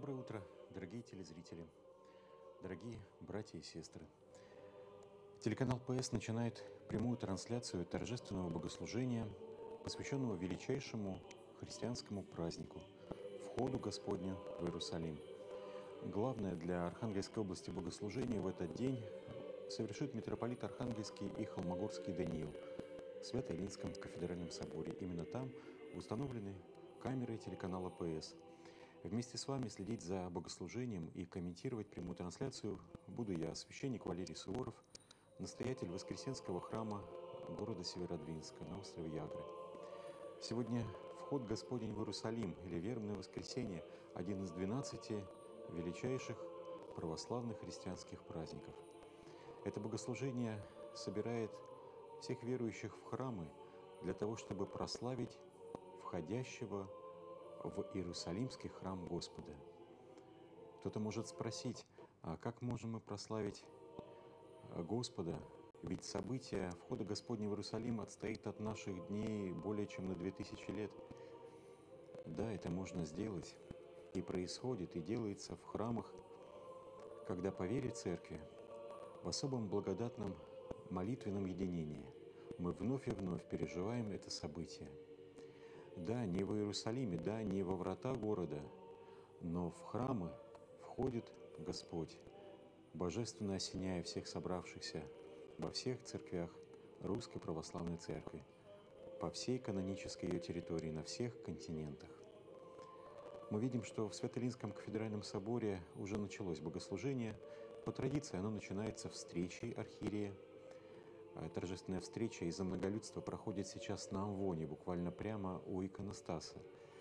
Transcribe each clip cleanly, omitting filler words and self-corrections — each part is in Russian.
Доброе утро, дорогие телезрители, дорогие братья и сестры. Телеканал ПС начинает прямую трансляцию торжественного богослужения, посвященного величайшему христианскому празднику – входу Господню в Иерусалим. Главное для Архангельской области богослужение в этот день совершит митрополит Архангельский и Холмогорский Даниил в Свято-Илинском кафедральном соборе. Именно там установлены камеры телеканала ПС. Вместе с вами следить за богослужением и комментировать прямую трансляцию буду я, священник Валерий Суворов, настоятель Воскресенского храма города Северодвинска на острове Ягры. Сегодня вход Господень в Иерусалим, или вербное воскресенье, один из 12 величайших православных христианских праздников. Это богослужение собирает всех верующих в храмы для того, чтобы прославить входящего в Иерусалимский храм Господа. Кто-то может спросить, а как можем мы прославить Господа? Ведь событие входа Господня в Иерусалим отстоит от наших дней более чем на 2000 лет. Да, это можно сделать, и происходит, и делается в храмах, когда по вере Церкви, в особом благодатном молитвенном единении, мы вновь и вновь переживаем это событие. Да, не в Иерусалиме, да, не во врата города, но в храмы входит Господь, божественно осеняя всех собравшихся во всех церквях Русской Православной Церкви, по всей канонической ее территории, на всех континентах. Мы видим, что в Свято-Илинском кафедральном соборе уже началось богослужение. По традиции оно начинается встречей архиерея. Торжественная встреча из-за многолюдства проходит сейчас на амвоне, буквально прямо у иконостаса.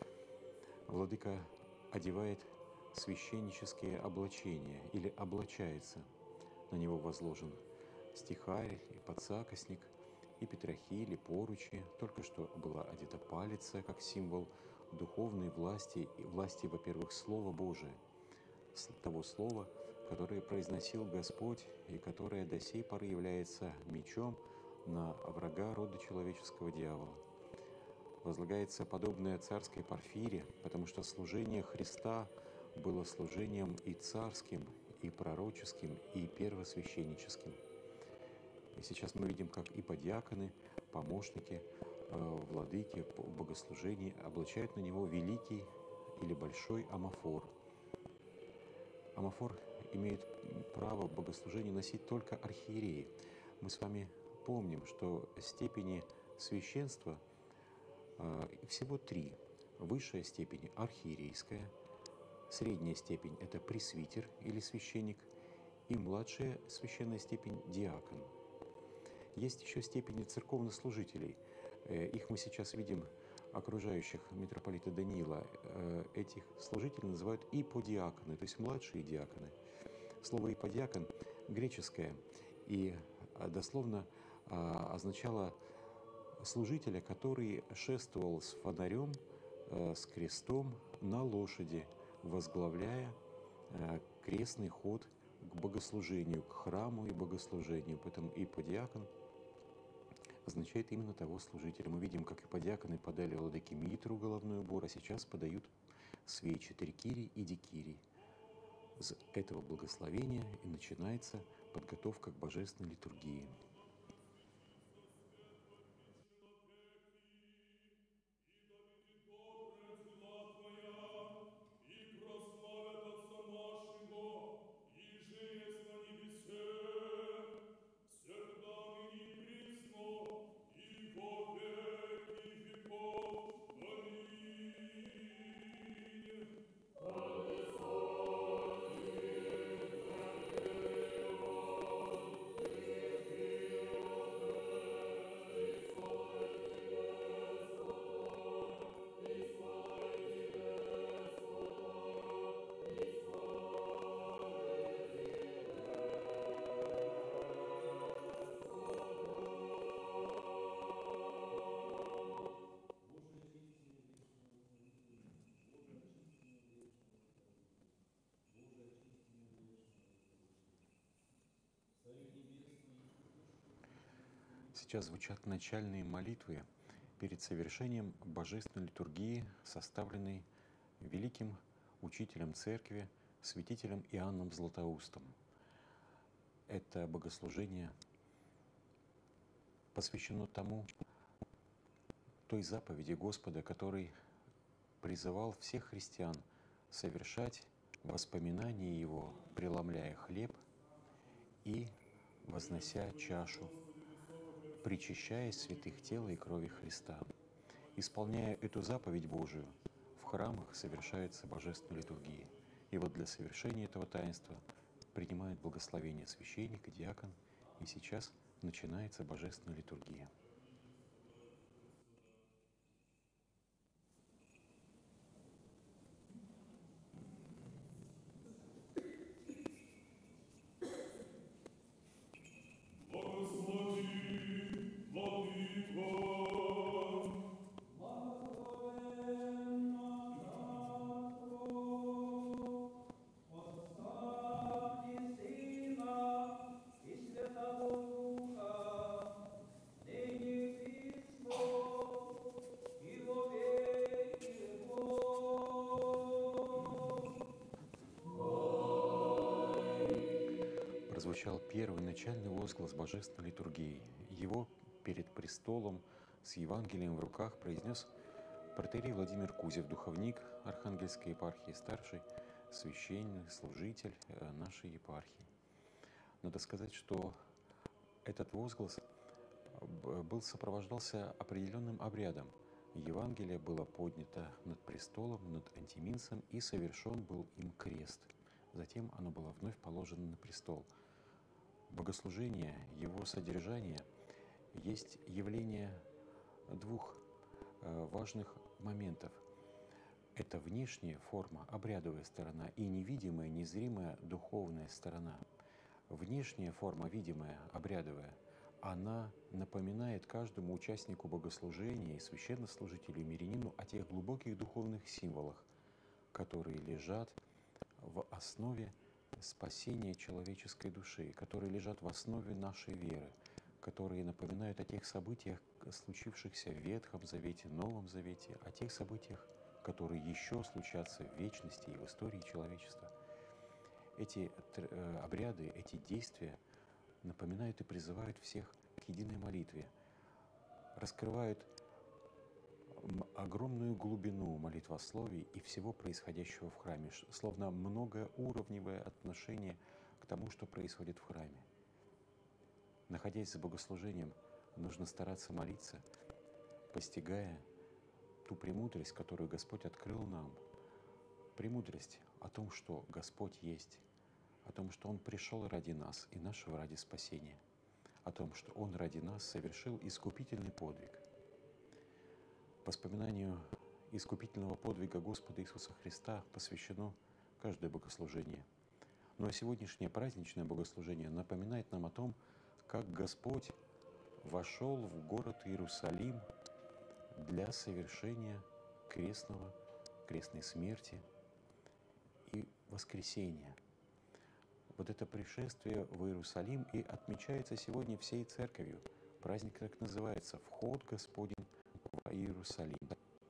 Владыка одевает священнические облачения или облачается. На него возложен стихарь и подсакосник, и петрохиль, и поручи. Только что была одета палица, как символ духовной власти, и власти, во-первых, Слова Божия, того Слова, которое произносил Господь и которое до сей поры является мечом на врага рода человеческого дьявола. Возлагается подобное царской Порфире, потому что служение Христа было служением и царским, и пророческим, и первосвященническим. И сейчас мы видим, как иподиаконы, помощники, владыки в богослужении облачают на него великий или большой амафор. Амафор имеет право в богослужении носить только архиереи. Мы с вами помним, что степени священства всего три. Высшая степень – архиерейская, средняя степень – это пресвитер или священник, и младшая священная степень – диакон. Есть еще степени церковнослужителей. Их мы сейчас видим, окружающих митрополита Даниила. Этих служителей называют иподиаконы, то есть младшие диаконы. Слово иподиакон греческое и дословно означало служителя, который шествовал с фонарем, с крестом на лошади, возглавляя крестный ход к богослужению, к храму и богослужению. Поэтому иподиакон означает именно того служителя. Мы видим, как иподиаконы подали владыке митру, головной убор, а сейчас подают свечи, трикирий и дикирий. С этого благословения и начинается подготовка к божественной литургии. Сейчас звучат начальные молитвы перед совершением божественной литургии, составленной великим учителем церкви, святителем Иоанном Златоустом. Это богослужение посвящено той заповеди Господа, который призывал всех христиан совершать воспоминания Его, преломляя хлеб и вознося чашу, причащаясь святых тела и крови Христа. Исполняя эту заповедь Божию, в храмах совершается божественная литургия. И вот для совершения этого таинства принимает благословение священник и диакон, и сейчас начинается божественная литургия. Прозвучал первый начальный возглас божественной литургии. Его перед престолом с Евангелием в руках произнес протоиерей Владимир Кузев, духовник Архангельской епархии, старший священник, служитель нашей епархии. Надо сказать, что этот возглас сопровождался определенным обрядом. Евангелие было поднято над престолом, над антиминцем, и совершен был им крест. Затем оно было вновь положено на престол. Богослужение, его содержание есть явление двух важных моментов. Это внешняя форма, обрядовая сторона, и невидимая, незримая духовная сторона. Внешняя форма, видимая, обрядовая, она напоминает каждому участнику богослужения и священнослужителю, и мирянину о тех глубоких духовных символах, которые лежат в основе спасения человеческой души, которые лежат в основе нашей веры, которые напоминают о тех событиях, случившихся в Ветхом Завете, Новом Завете, о тех событиях, которые еще случатся в вечности и в истории человечества. Эти обряды, эти действия напоминают и призывают всех к единой молитве, раскрывают огромную глубину молитвословий и всего происходящего в храме, словно многоуровневое отношение к тому, что происходит в храме. Находясь за богослужением, нужно стараться молиться, постигая ту премудрость, которую Господь открыл нам, премудрость о том, что Господь есть, о том, что Он пришел ради нас и нашего ради спасения, о том, что Он ради нас совершил искупительный подвиг. Воспоминанию искупительного подвига Господа Иисуса Христа посвящено каждое богослужение. Но сегодняшнее праздничное богослужение напоминает нам о том, как Господь вошел в город Иерусалим для совершения крестной смерти и воскресения. Вот это пришествие в Иерусалим и отмечается сегодня всей церковью. Праздник так называется «Вход Господень в Иерусалим».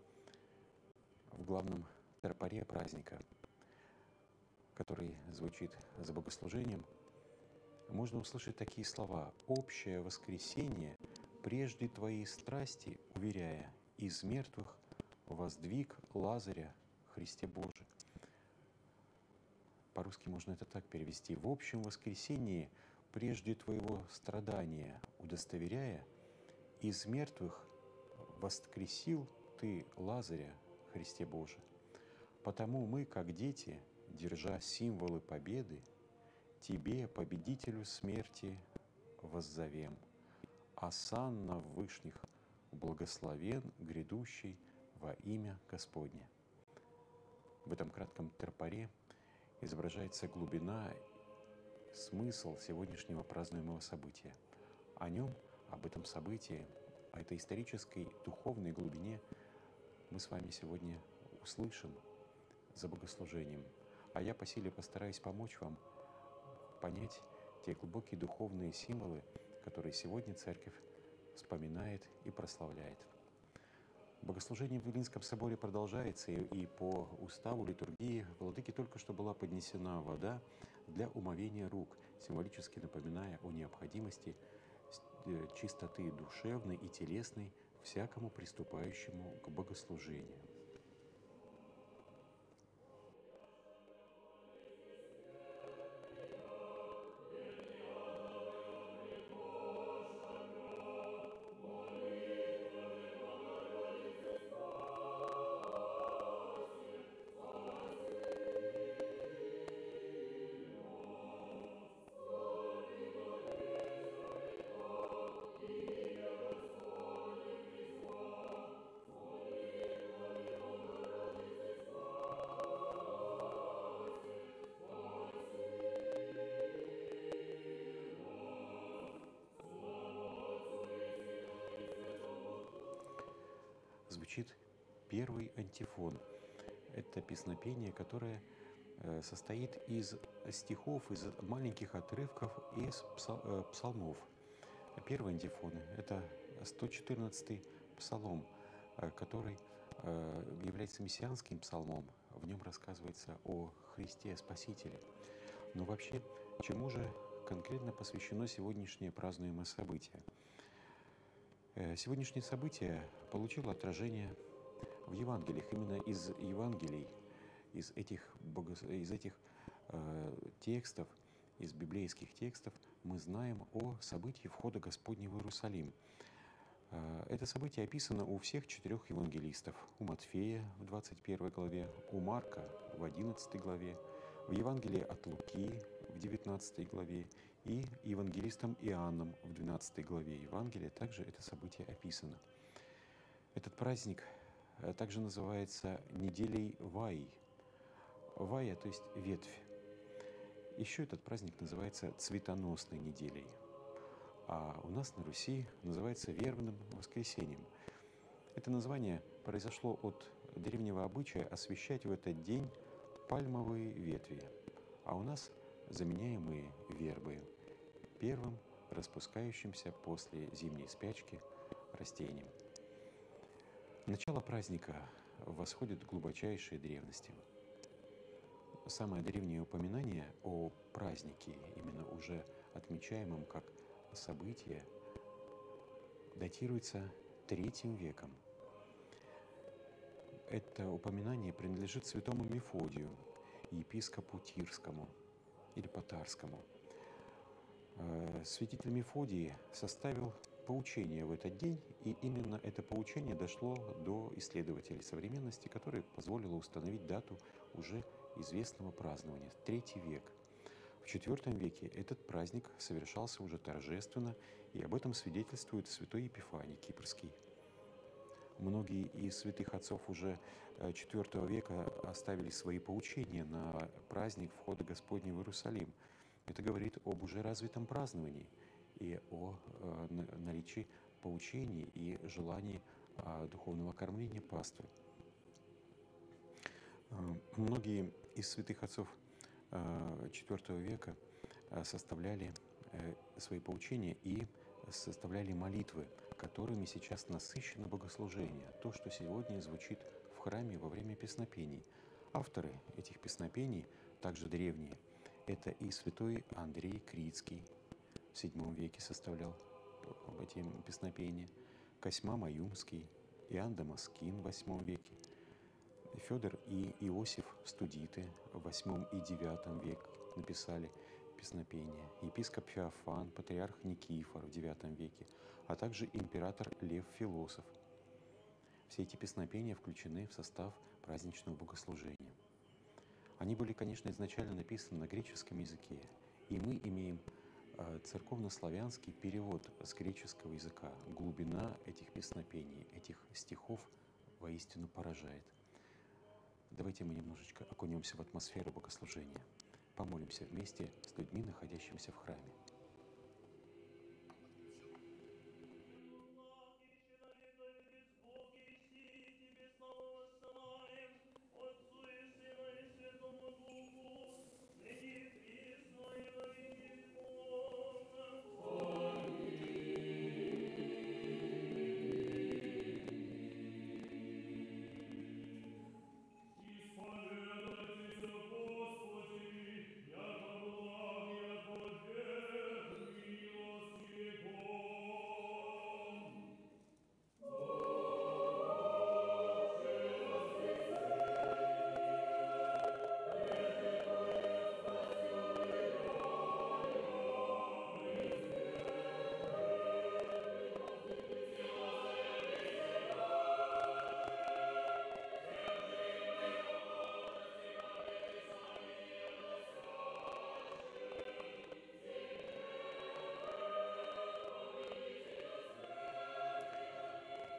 В главном тропаре праздника, который звучит за богослужением, можно услышать такие слова: «Общее воскресение прежде Твоей страсти, уверяя, из мертвых воздвиг Лазаря, Христе Божий». По-русски можно это так перевести: «В общем воскресении прежде Твоего страдания, удостоверяя, из мертвых воскресил Ты Лазаря, Христе Божий. Потому мы, как дети, держа символы победы, Тебе, победителю смерти, воззовем. Осанна в вышних, благословен грядущий во имя Господне». В этом кратком тропаре изображается глубина, смысл сегодняшнего празднуемого события. О нем, об этом событии, о этой исторической духовной глубине мы с вами сегодня услышим за богослужением. А я по силе постараюсь помочь вам понять те глубокие духовные символы, которые сегодня Церковь вспоминает и прославляет. Богослужение в Вилинском соборе продолжается, и по уставу литургии владыке только что была поднесена вода для умовения рук, символически напоминая о необходимости чистоты душевной и телесной всякому приступающему к богослужению. Звучит первый антифон. Это песнопение, которое состоит из стихов, из маленьких отрывков из псалмов. Первый антифон – это 114-й псалом, который является мессианским псалмом. В нем рассказывается о Христе Спасителе. Но вообще, чему же конкретно посвящено сегодняшнее празднуемое событие? Сегодняшнее событие получило отражение в Евангелиях. Именно из Евангелий, из этих текстов, из библейских текстов мы знаем о событии входа Господня в Иерусалим. Это событие описано у всех 4 евангелистов. У Матфея в 21 главе, у Марка в 11 главе, в Евангелии от Луки в 19 главе и евангелистом Иоанном в 12 главе Евангелия также это событие описано. Этот праздник также называется неделей Ваи. Вая, то есть ветвь. Еще этот праздник называется цветоносной неделей. А у нас на Руси называется вербным воскресеньем. Это название произошло от древнего обычая освящать в этот день пальмовые ветви, а у нас заменяемые вербой, первым распускающимся после зимней спячки растением. Начало праздника восходит к глубочайшей древности. Самое древнее упоминание о празднике, именно уже отмечаемом как событие, датируется III веком. Это упоминание принадлежит святому Мефодию, епископу Тирскому или Потарскому. Святитель Мефодий составил поучение в этот день, и именно это поучение дошло до исследователей современности, которое позволило установить дату уже известного празднования, III век. В IV веке этот праздник совершался уже торжественно, и об этом свидетельствует святой Епифаний Кипрский. Многие из святых отцов уже IV века оставили свои поучения на праздник входа Господня в Иерусалим. Это говорит об уже развитом праздновании и о наличии поучений и желании духовного кормления паствы. Многие из святых отцов IV века составляли свои поучения и составляли молитвы, которыми сейчас насыщено богослужение, то, что сегодня звучит в храме во время песнопений. Авторы этих песнопений, также древние, это и святой Андрей Критский в VII веке составлял эти песнопения, Косьма Маюмский, Иоанн Дамаскин в VIII веке, Федор и Иосиф Студиты в VIII и IX веке написали песнопения, епископ Феофан, патриарх Никифор в IX веке, а также император Лев Философ. Все эти песнопения включены в состав праздничного богослужения. Они были, конечно, изначально написаны на греческом языке, и мы имеем церковно-славянский перевод с греческого языка. Глубина этих песнопений, этих стихов воистину поражает. Давайте мы немножечко окунемся в атмосферу богослужения. Помолимся вместе с людьми, находящимися в храме.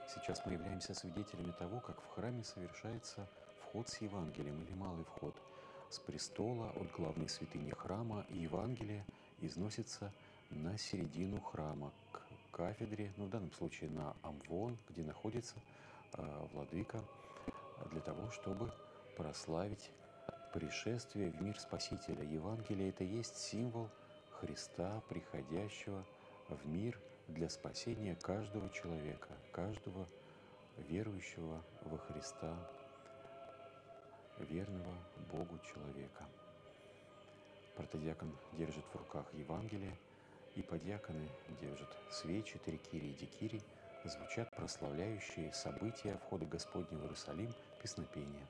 Сейчас мы являемся свидетелями того, как в храме совершается вход с Евангелием или малый вход. С престола от главной святыни храма и Евангелие износится на середину храма, к кафедре, в данном случае на амвон, где находится владыка, для того, чтобы прославить пришествие в мир Спасителя. Евангелие – это есть символ Христа, приходящего в мир для спасения каждого человека, каждого верующего во Христа, верного Богу человека. Протодиакон держит в руках Евангелие, и подьяконы держат свечи, трикирий и дикирий, звучат прославляющие события входа Господня в Иерусалим песнопения.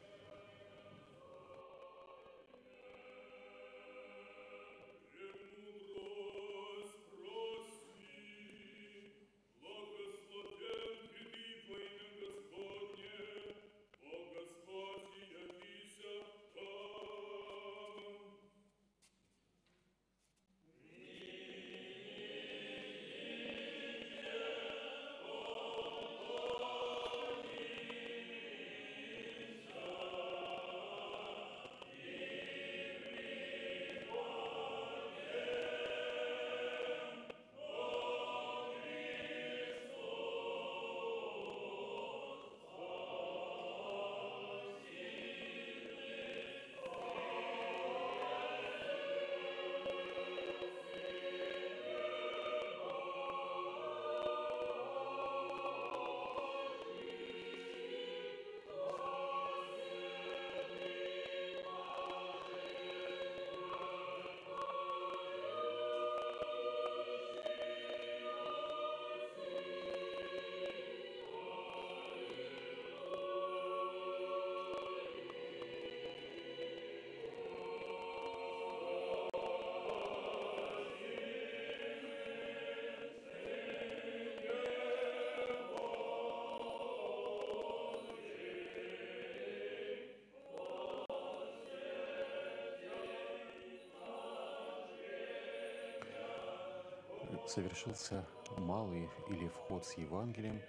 Совершился малый или вход с Евангелием,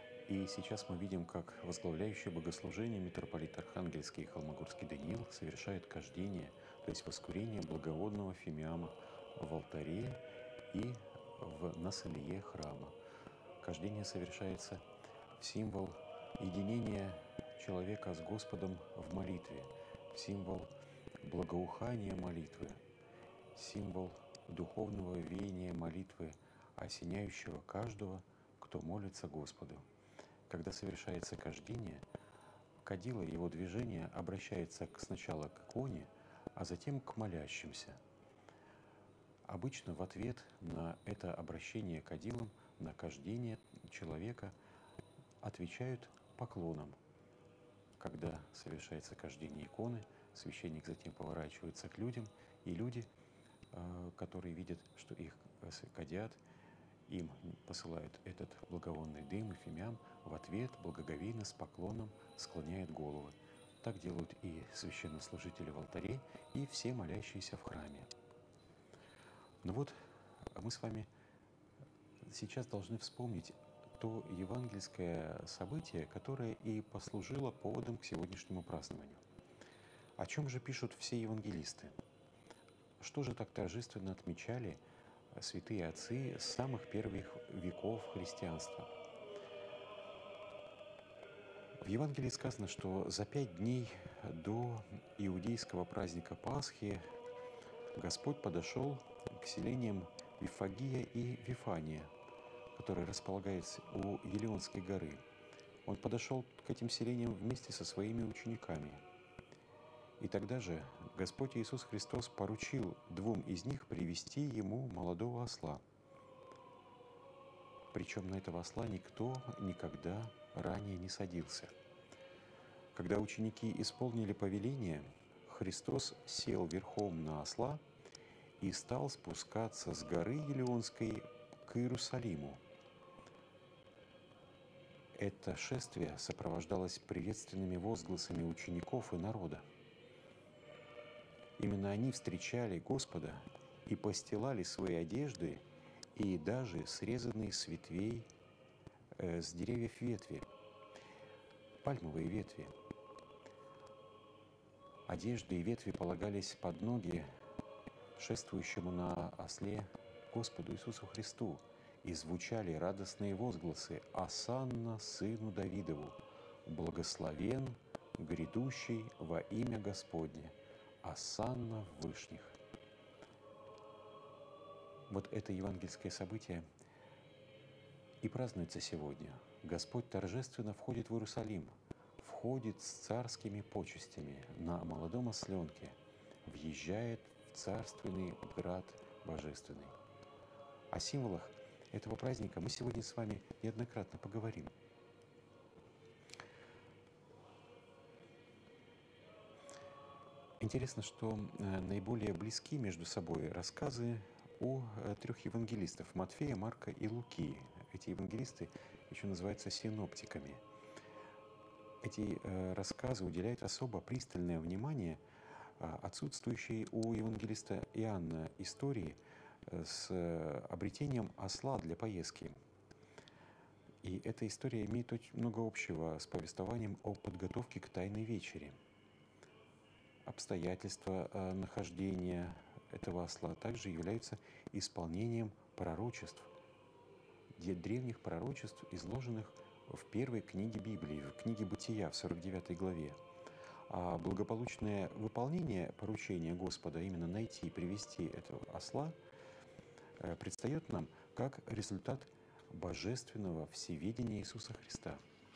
и сейчас мы видим, как возглавляющий богослужение митрополит Архангельский и Холмогорский Даниил совершает кождение, то есть воскурение благовонного фимиама в алтаре и на солие храма. Кождение совершается в символ единения человека с Господом в молитве, в символ благоухания молитвы, символ духовного веяния молитвы, осеняющего каждого, кто молится Господу. Когда совершается кождение, кадило, его движение обращается сначала к иконе, а затем к молящимся. Обычно в ответ на это обращение кадилом, на кождение человека отвечают поклоном. Когда совершается кождение иконы, священник затем поворачивается к людям, и люди, которые видят, что их кадят, им посылают этот благовонный дым и фимиам, в ответ благоговейно с поклоном склоняют головы. Так делают и священнослужители в алтаре, и все молящиеся в храме. Ну вот, мы с вами сейчас должны вспомнить то евангельское событие, которое и послужило поводом к сегодняшнему празднованию. О чем же пишут все евангелисты? Что же так торжественно отмечали святые отцы с самых первых веков христианства? В Евангелии сказано, что за 5 дней до иудейского праздника Пасхи Господь подошел к селениям Вифагия и Вифания, которые располагаются у Елеонской горы. Он подошел к этим селениям вместе со своими учениками. И тогда же Господь Иисус Христос поручил 2 из них привести ему молодого осла. Причем на этого осла никто никогда ранее не садился. Когда ученики исполнили повеление, Христос сел верхом на осла и стал спускаться с горы Елеонской к Иерусалиму. Это шествие сопровождалось приветственными возгласами учеников и народа. Именно они встречали Господа и постилали свои одежды, и даже срезанные с ветвей с деревьев ветви, пальмовые ветви. Одежды и ветви полагались под ноги шествующему на осле Господу Иисусу Христу, и звучали радостные возгласы: «Осанна сыну Давидову! Благословен грядущий во имя Господне! Осанна в вышних!» Вот это евангельское событие и празднуется сегодня. Господь торжественно входит в Иерусалим, входит с царскими почестями на молодом осленке, въезжает в царственный град божественный. О символах этого праздника мы сегодня с вами неоднократно поговорим. Интересно, что наиболее близки между собой рассказы о трех евангелистов – Матфея, Марка и Луки. Эти евангелисты еще называются синоптиками. Эти рассказы уделяют особо пристальное внимание отсутствующей у евангелиста Иоанна истории с обретением осла для поездки. И эта история имеет очень много общего с повествованием о подготовке к Тайной вечере. Обстоятельства нахождения этого осла также являются исполнением пророчеств, древних пророчеств, изложенных в первой книге Библии, в книге Бытия, в 49 главе. А благополучное выполнение поручения Господа, именно найти и привести этого осла, предстает нам как результат божественного всеведения Иисуса Христа.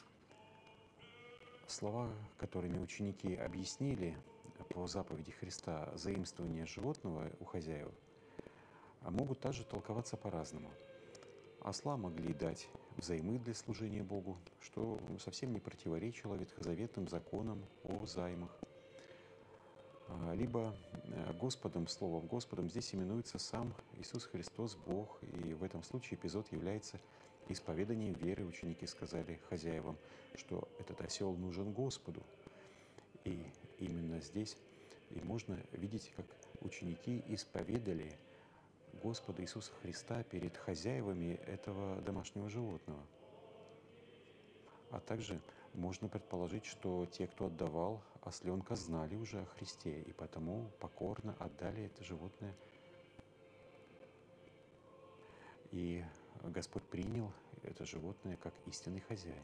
Слова, которыми ученики объяснили по заповеди Христа заимствование животного у хозяев, могут также толковаться по-разному. Осла могли дать взаймы для служения Богу, что совсем не противоречило ветхозаветным законам о займах. Либо Господом, словом Господом здесь именуется сам Иисус Христос, Бог, и в этом случае эпизод является исповеданием веры. Ученики сказали хозяевам, что этот осел нужен Господу. И именно здесь и можно видеть, как ученики исповедали Господа Иисуса Христа перед хозяевами этого домашнего животного. А также можно предположить, что те, кто отдавал осленка, знали уже о Христе и потому покорно отдали это животное. И Господь принял это животное как истинный хозяин.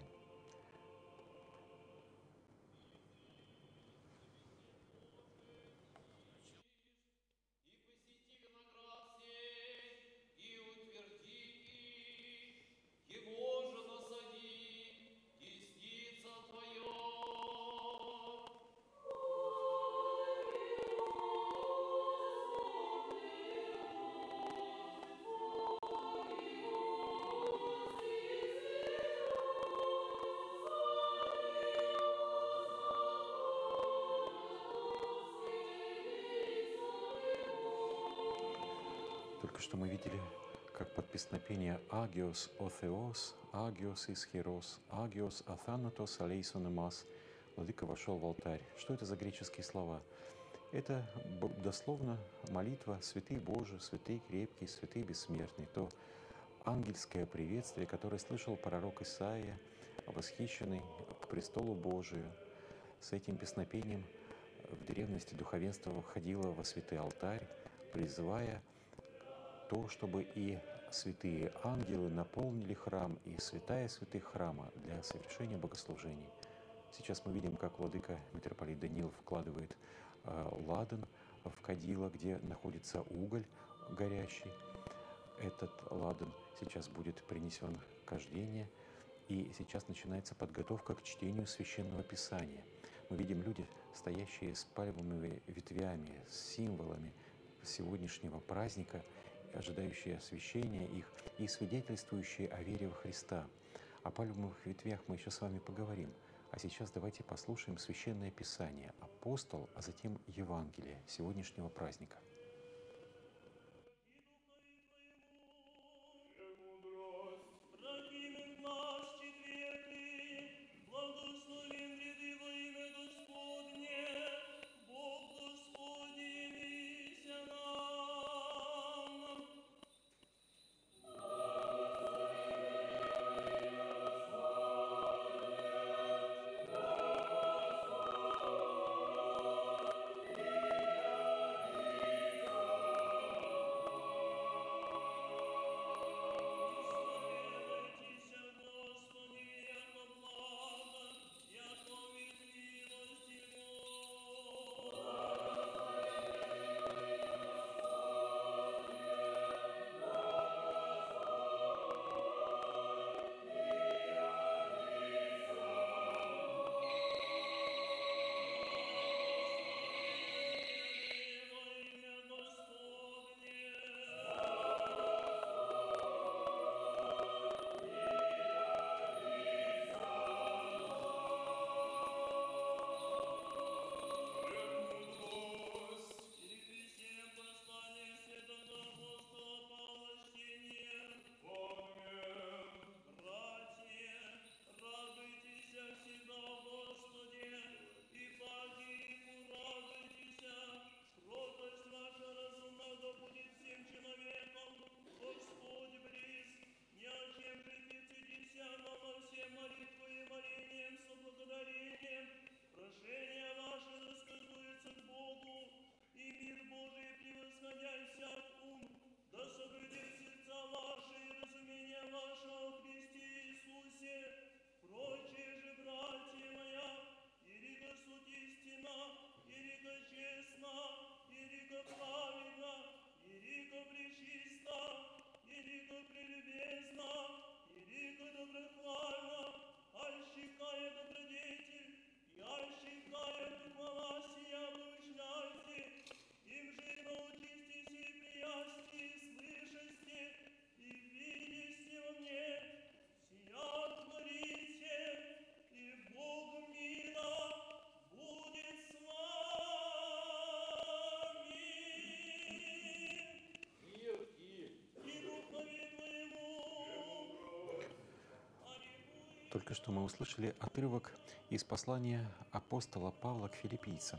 Только что мы видели, как под песнопение «Агиос о Θεός, Агиос ис Хирос, Агиос Αθάνατος алейсон мас» Владыка вошел в алтарь. Что это за греческие слова? Это дословно молитва «Святый Боже, святый крепкий, святый бессмертный», то ангельское приветствие, которое слышал пророк Исаия, восхищенный к престолу Божию. С этим песнопением в древности духовенство входило во святый алтарь, призывая то, чтобы и святые ангелы наполнили храм, и святая святых храма для совершения богослужений. Сейчас мы видим, как владыка митрополит Даниил вкладывает ладан в кадило, где находится уголь горящий. Этот ладан сейчас будет принесен к кождению, и сейчас начинается подготовка к чтению Священного Писания. Мы видим люди, стоящие с пальмовыми ветвями, с символами сегодняшнего праздника, ожидающие освящения их и свидетельствующие о вере во Христа. О пальмовых ветвях мы еще с вами поговорим. А сейчас давайте послушаем Священное Писание, апостол, а затем Евангелие сегодняшнего праздника. благодарением прошение ваше досказуется к Богу, и мир Божий, превосходя всяк ум, да соблюдет сердца ваши и разумение ваше о Христе Иисусе. Прочие же, братья моя, ирико суть истина, ирико честна, ирико праведна, ирико пречиста, ирико прелюбезна, ирико доброхвальна, аль щекая добродетель, и аль щекая похвала сия помышляйте, им же научитесь и приясти, и слышасти, и видясти во мне, сия творите, и Бог мира будет с вами. И духове твоему. Только что мы услышали отрывок из послания апостола Павла к филиппийцам.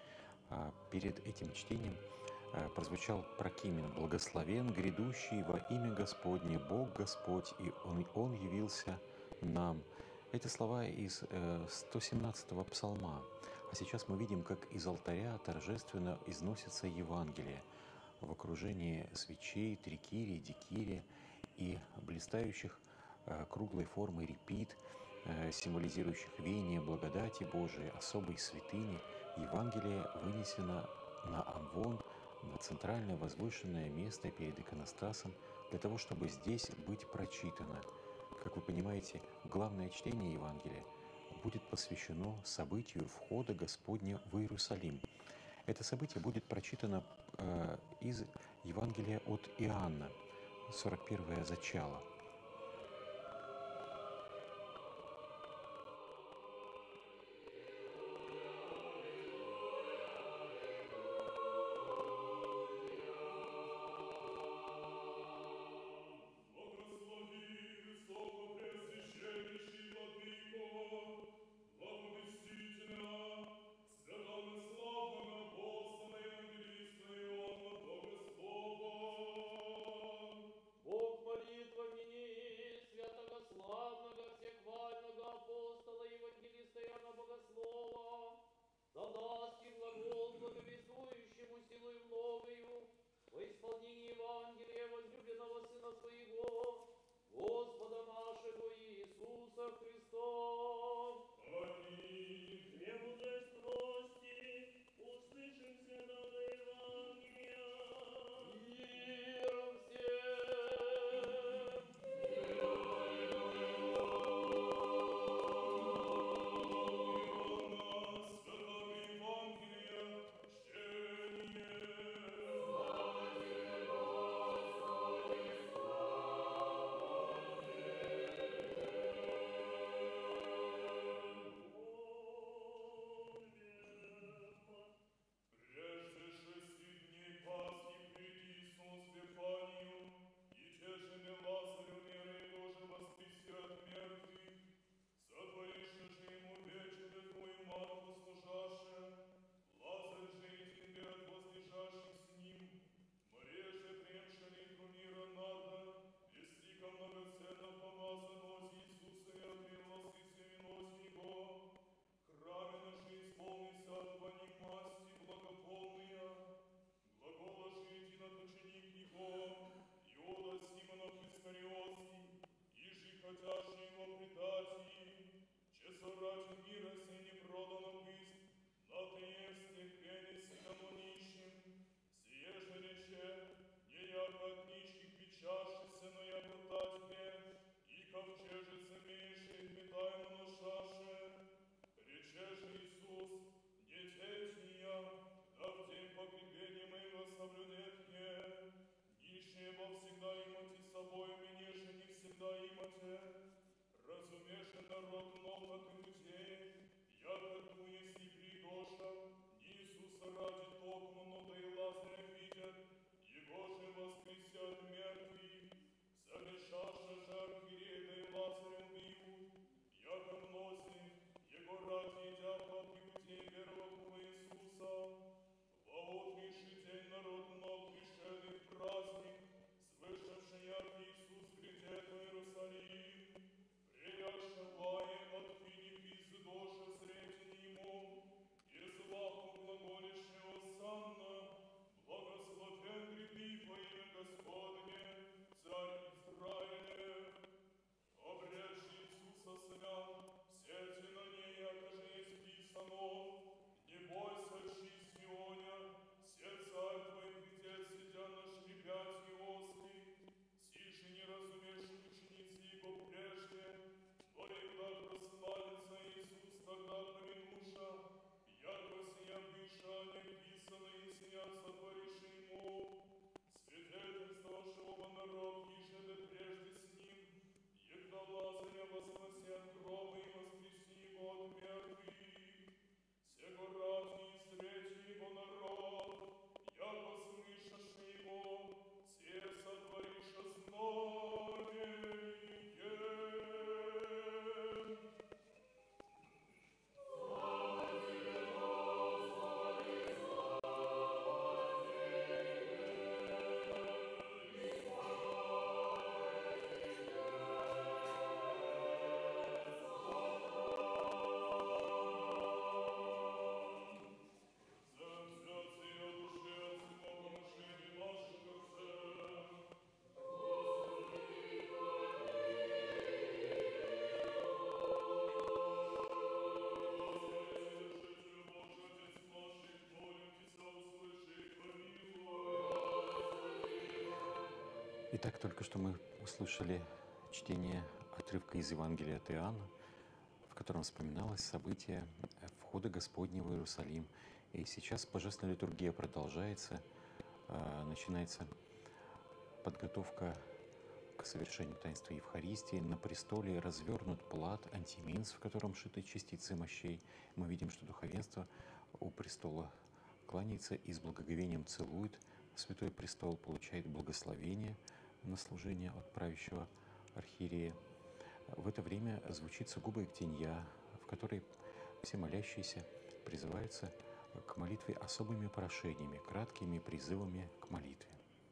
Перед этим чтением прозвучал прокимен: «Благословен грядущий во имя Господне, Бог Господь, и Он явился нам». Это слова из 117-го псалма. А сейчас мы видим, как из алтаря торжественно износится Евангелие в окружении свечей, трикири, дикири и блистающих круглой формы репит, символизирующих веяние благодати Божией, особой святыни. Евангелие вынесено на амвон, на центральное возвышенное место перед иконостасом, для того, чтобы здесь быть прочитано. Как вы понимаете, главное чтение Евангелия будет посвящено событию входа Господня в Иерусалим. Это событие будет прочитано из Евангелия от Иоанна, 41-е зачало. Иерусалим, прияшевая от Филиппи с Доши Итак, только что мы услышали чтение отрывка из Евангелия от Иоанна, в котором вспоминалось событие входа Господня в Иерусалим. И сейчас Божественная литургия продолжается, начинается подготовка к совершению таинства Евхаристии. На престоле развернут плат антиминс, в котором шиты частицы мощей. Мы видим, что духовенство у престола кланяется и с благоговением целует Святой престол, получает благословение на служение от правящего архиерея. В это время звучит сугубая ктенья, в которой все молящиеся призываются к молитве особыми прошениями, краткими призывами к молитве.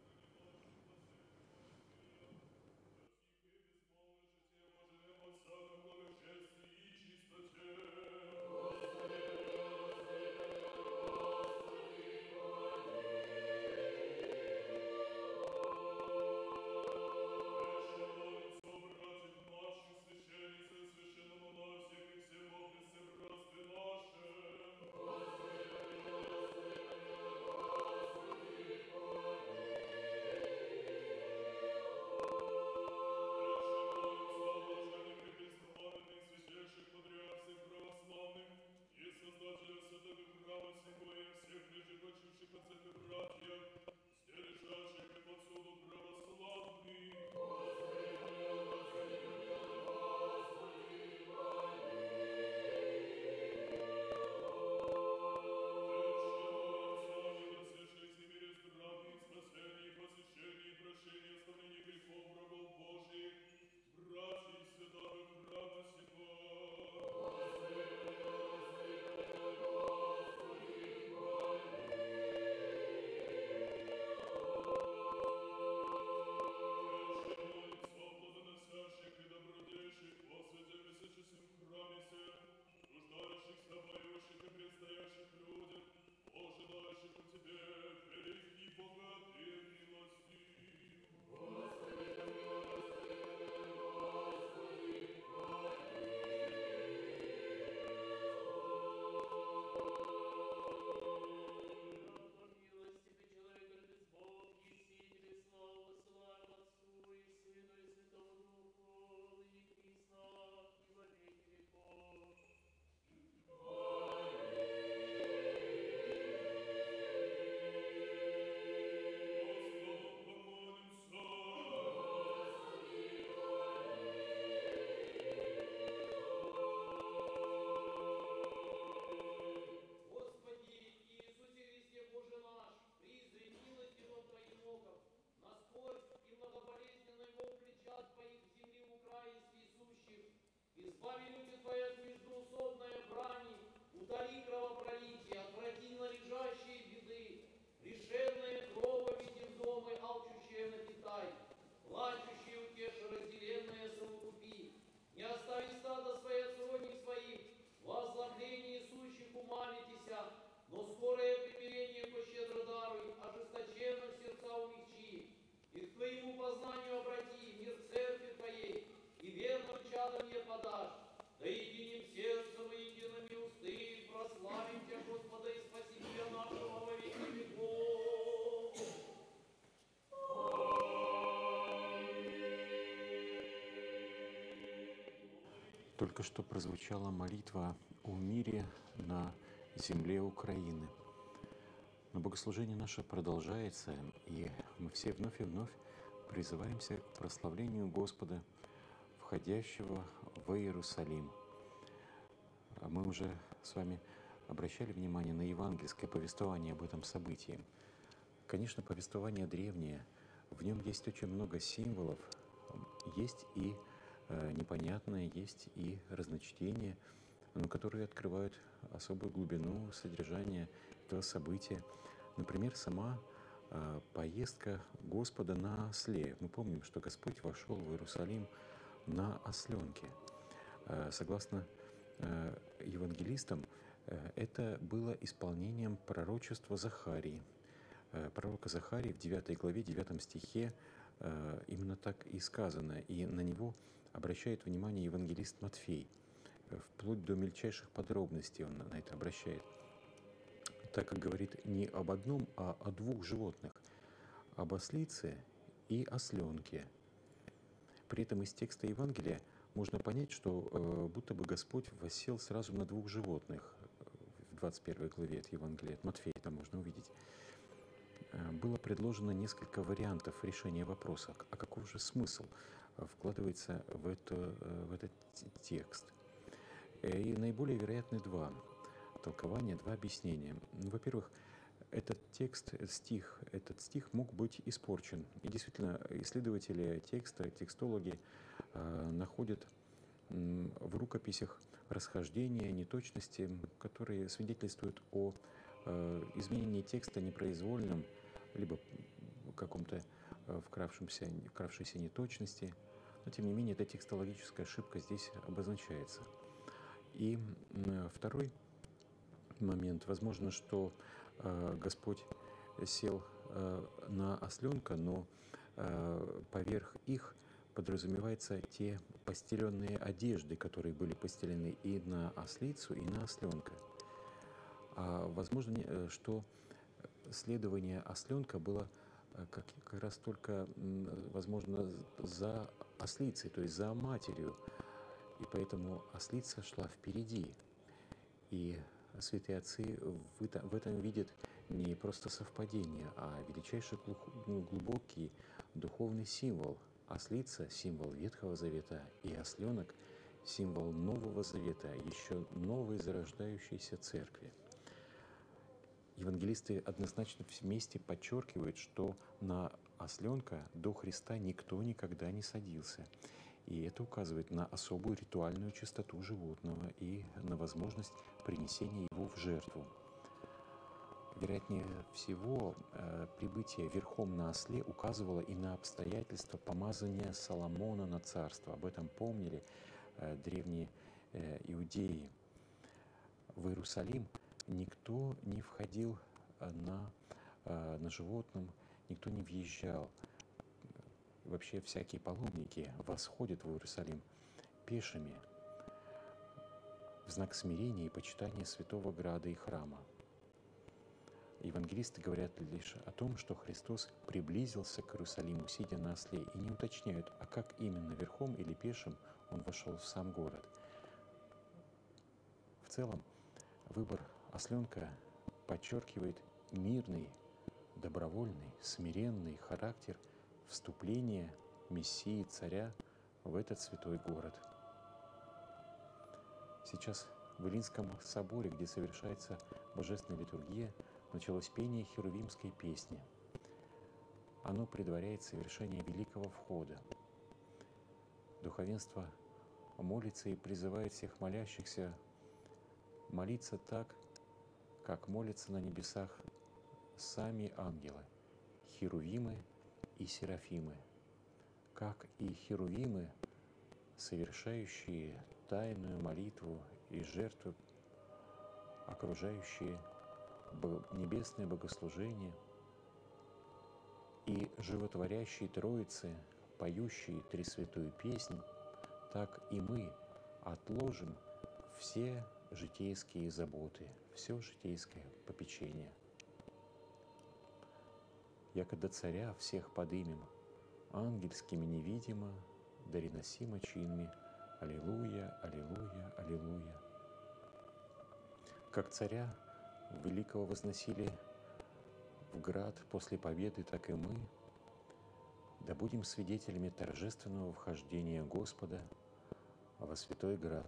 Только что прозвучала молитва о мире на земле Украины. Но богослужение наше продолжается, и мы все вновь и вновь призываемся к прославлению Господа, входящего в Иерусалим. Мы уже с вами обращали внимание на евангельское повествование об этом событии. Конечно, повествование древнее, в нем есть очень много символов, есть и непонятное, есть и разночтения, но которые открывают особую глубину содержания этого события. Например, сама поездка Господа на осле. Мы помним, что Господь вошел в Иерусалим на осленке. Согласно евангелистам, это было исполнением пророчества Захарии. Пророка Захарии в 9 главе, 9 стихе именно так и сказано, и на него обращает внимание евангелист Матфей. Вплоть до мельчайших подробностей он на это обращает. Так как говорит не об одном, а о двух животных. Об ослице и осленке. При этом из текста Евангелия можно понять, что будто бы Господь воссел сразу на двух животных. В 21 главе от Евангелия от Матфея там можно увидеть. Было предложено несколько вариантов решения вопроса, а каков же смысл вкладывается в этот текст. И наиболее вероятны два толкования, два объяснения. Во-первых, этот стих мог быть испорчен. И действительно, исследователи текста, текстологи находят в рукописях расхождения, неточности, которые свидетельствуют о изменении текста непроизвольном, либо каком-то вкравшейся неточности. Но, тем не менее, эта текстологическая ошибка здесь обозначается. И второй момент. Возможно, что Господь сел на осленка, но поверх их подразумеваются те постеленные одежды, которые были постелены и на ослицу, и на осленка. А возможно, что следование осленка было как раз только, возможно, за ослицей, то есть за матерью. И поэтому ослица шла впереди. И святые отцы в этом видят не просто совпадение, а величайший глубокий духовный символ. Ослица – символ Ветхого Завета, и осленок – символ Нового Завета, еще новой зарождающейся церкви. Евангелисты однозначно вместе подчеркивают, что на осленка до Христа никто никогда не садился. И это указывает на особую ритуальную чистоту животного и на возможность принесения его в жертву. Вероятнее всего, прибытие верхом на осле указывало и на обстоятельства помазания Соломона на царство. Об этом помнили древние иудеи. В Иерусалим никто не входил на животном, никто не въезжал. Вообще всякие паломники восходят в Иерусалим пешими в знак смирения и почитания Святого Града и храма. Евангелисты говорят лишь о том, что Христос приблизился к Иерусалиму, сидя на осле, и не уточняют, а как именно, верхом или пешим, он вошел в сам город. В целом, выбор осленка подчеркивает мирный, добровольный, смиренный характер вступления Мессии Царя в этот святой город. Сейчас в Илинском соборе, где совершается божественная литургия, началось пение херувимской песни. Оно предваряет совершение Великого Входа. Духовенство молится и призывает всех молящихся молиться так, как молятся на небесах сами ангелы, херувимы и серафимы, как и херувимы, совершающие тайную молитву и жертву, окружающие небесное богослужение, и животворящие Троицы, поющие Тресвятую песнь, так и мы отложим все житейские заботы, все житейское попечение. Яко до Царя всех подымем, ангельскими невидимо, дареносимо чинми. Аллилуйя, аллилуйя, аллилуйя. Как Царя великого возносили в град после победы, так и мы, да будем свидетелями торжественного вхождения Господа во святой град.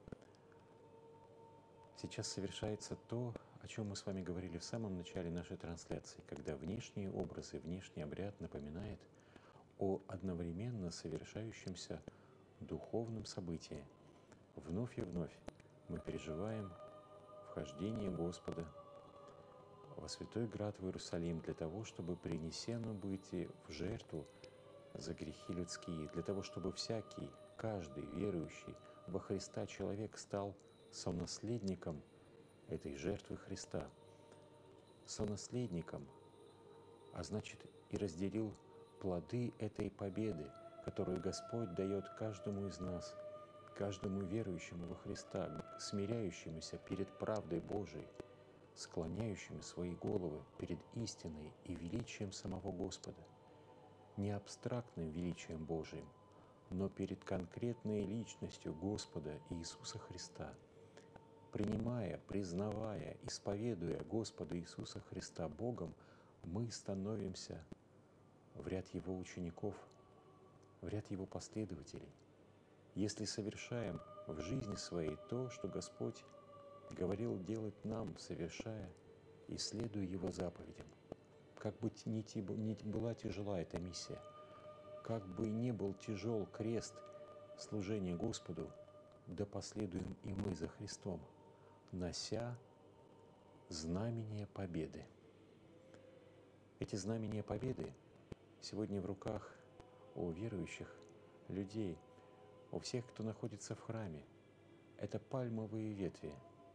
Сейчас совершается то, о чем мы с вами говорили в самом начале нашей трансляции, когда внешние образы, внешний обряд напоминает о одновременно совершающемся духовном событии. Вновь и вновь мы переживаем вхождение Господа во святой град в Иерусалим для того, чтобы принесено быть в жертву за грехи людские, для того, чтобы всякий, каждый верующий во Христа человек стал сонаследником этой жертвы Христа, сонаследником, а значит и разделил плоды этой победы, которую Господь дает каждому из нас, каждому верующему во Христа, смиряющемуся перед правдой Божией, склоняющими свои головы перед истиной и величием самого Господа. не абстрактным величием Божиим, но перед конкретной личностью Господа Иисуса Христа. Принимая, признавая, исповедуя Господа Иисуса Христа Богом, мы становимся в ряд Его учеников, в ряд Его последователей. Если совершаем в жизни своей то, что Господь говорил делать нам, совершая и следуя Его заповедям, как бы ни была тяжела эта миссия, как бы ни был тяжел крест служения Господу, да последуем и мы за Христом, нося знамения победы. Эти знамения победы сегодня в руках у верующих людей, у всех, кто находится в храме. Это пальмовые ветви.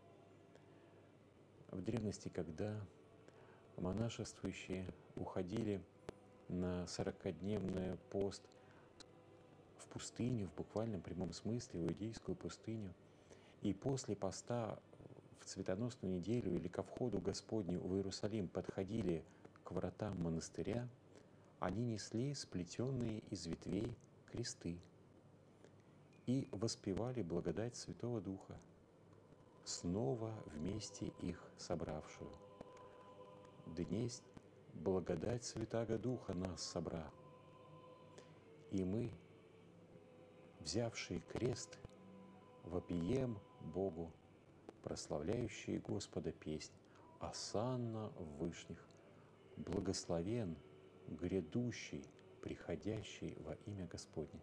В древности, когда монашествующие уходили на 40-дневный пост в пустыню, в буквальном прямом смысле, в иудейскую пустыню, и после поста в цветоносную неделю или ко входу Господню в Иерусалим подходили к вратам монастыря, они несли сплетенные из ветвей кресты и воспевали благодать Святого Духа, снова вместе их собравшую. Днесь благодать Святаго Духа нас собра, и мы, взявшие крест, вопием Богу, прославляющие Господа песнь «Осанна в вышних, благословен грядущий, приходящий во имя Господне».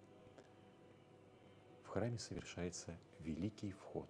В храме совершается великий вход.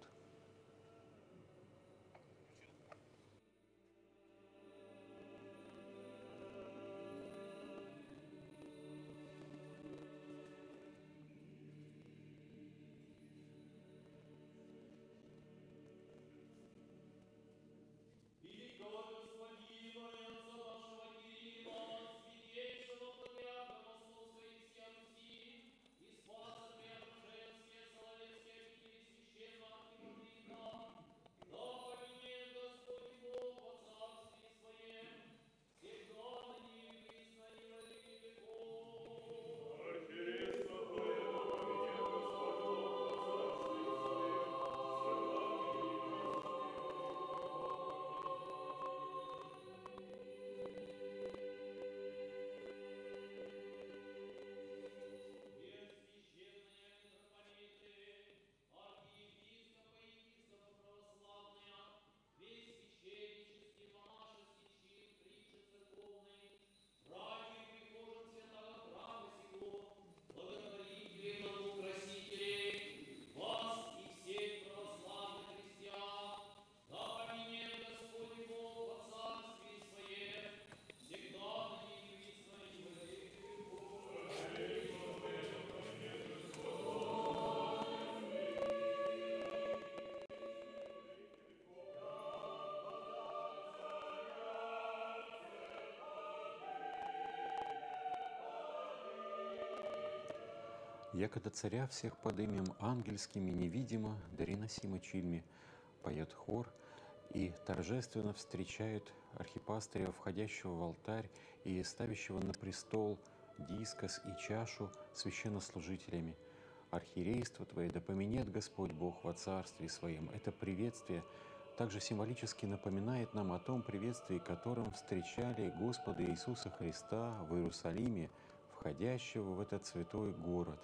Якода царя всех подымем ангельскими невидимо, дариносимо чильми, поет хор, и торжественно встречают архипастыря, входящего в алтарь и ставящего на престол дискос и чашу священнослужителями. Архиерейство Твое да поменет Господь Бог во царстве Своем. Это приветствие также символически напоминает нам о том приветствии, которым встречали Господа Иисуса Христа в Иерусалиме, входящего в этот святой город.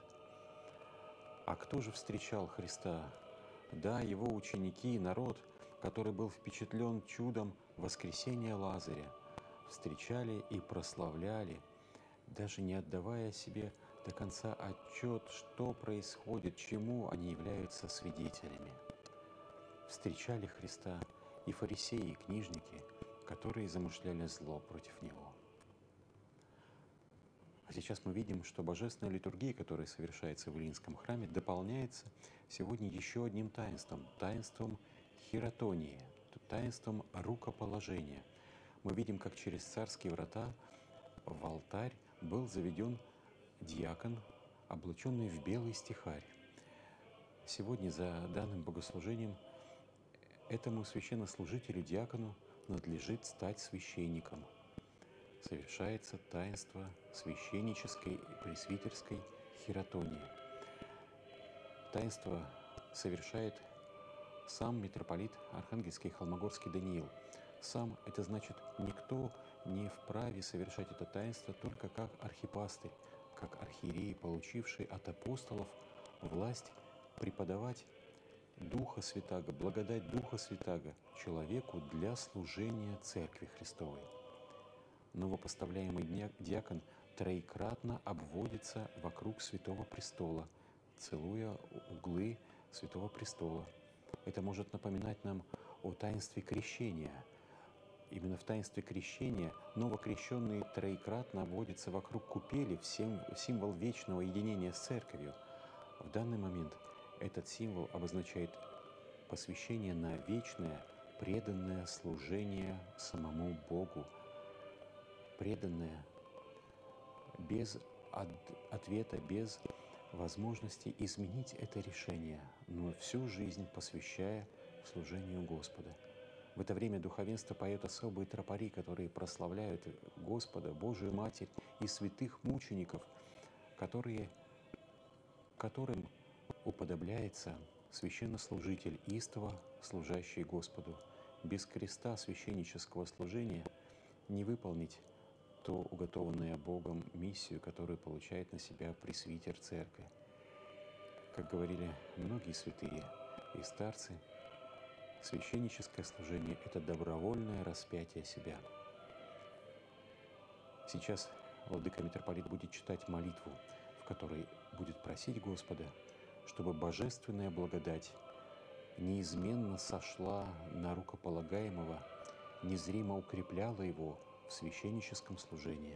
А кто же встречал Христа? Да, Его ученики и народ, который был впечатлен чудом воскресения Лазаря, встречали и прославляли, даже не отдавая себе до конца отчет, что происходит, чему они являются свидетелями. Встречали Христа и фарисеи, и книжники, которые замышляли зло против Него. А сейчас мы видим, что божественная литургия, которая совершается в Илинском храме, дополняется сегодня еще одним таинством, таинством хиротонии, таинством рукоположения. Мы видим, как через царские врата в алтарь был заведен диакон, облаченный в белый стихарь. Сегодня за данным богослужением этому священнослужителю, диакону, надлежит стать священником. совершается таинство священнической и пресвитерской хиротонии. Таинство совершает сам митрополит Архангельский и Холмогорский Даниил. Сам — это значит, никто не вправе совершать это таинство только как архипастырь, как архиерей, получивший от апостолов власть преподавать Духа Святаго, благодать Духа Святаго человеку для служения Церкви Христовой. Новопоставляемый диакон троекратно обводится вокруг Святого Престола, целуя углы Святого Престола. Это может напоминать нам о таинстве крещения. Именно в таинстве крещения новокрещенные троекратно обводятся вокруг купели в символ вечного единения с Церковью. В данный момент этот символ обозначает посвящение на вечное, преданное служение самому Богу, преданное без ответа, без возможности изменить это решение, но всю жизнь посвящая служению Господа. В это время духовенство поет особые тропари, которые прославляют Господа, Божию Матерь и святых мучеников, которым уподобляется священнослужитель, истово служащий Господу. Без креста священнического служения не выполнить ту уготованную Богом миссию, которую получает на себя пресвитер Церкви. Как говорили многие святые и старцы, священническое служение – это добровольное распятие себя. Сейчас владыка митрополит будет читать молитву, в которой будет просить Господа, чтобы божественная благодать неизменно сошла на рукополагаемого, незримо укрепляла его в священническом служении.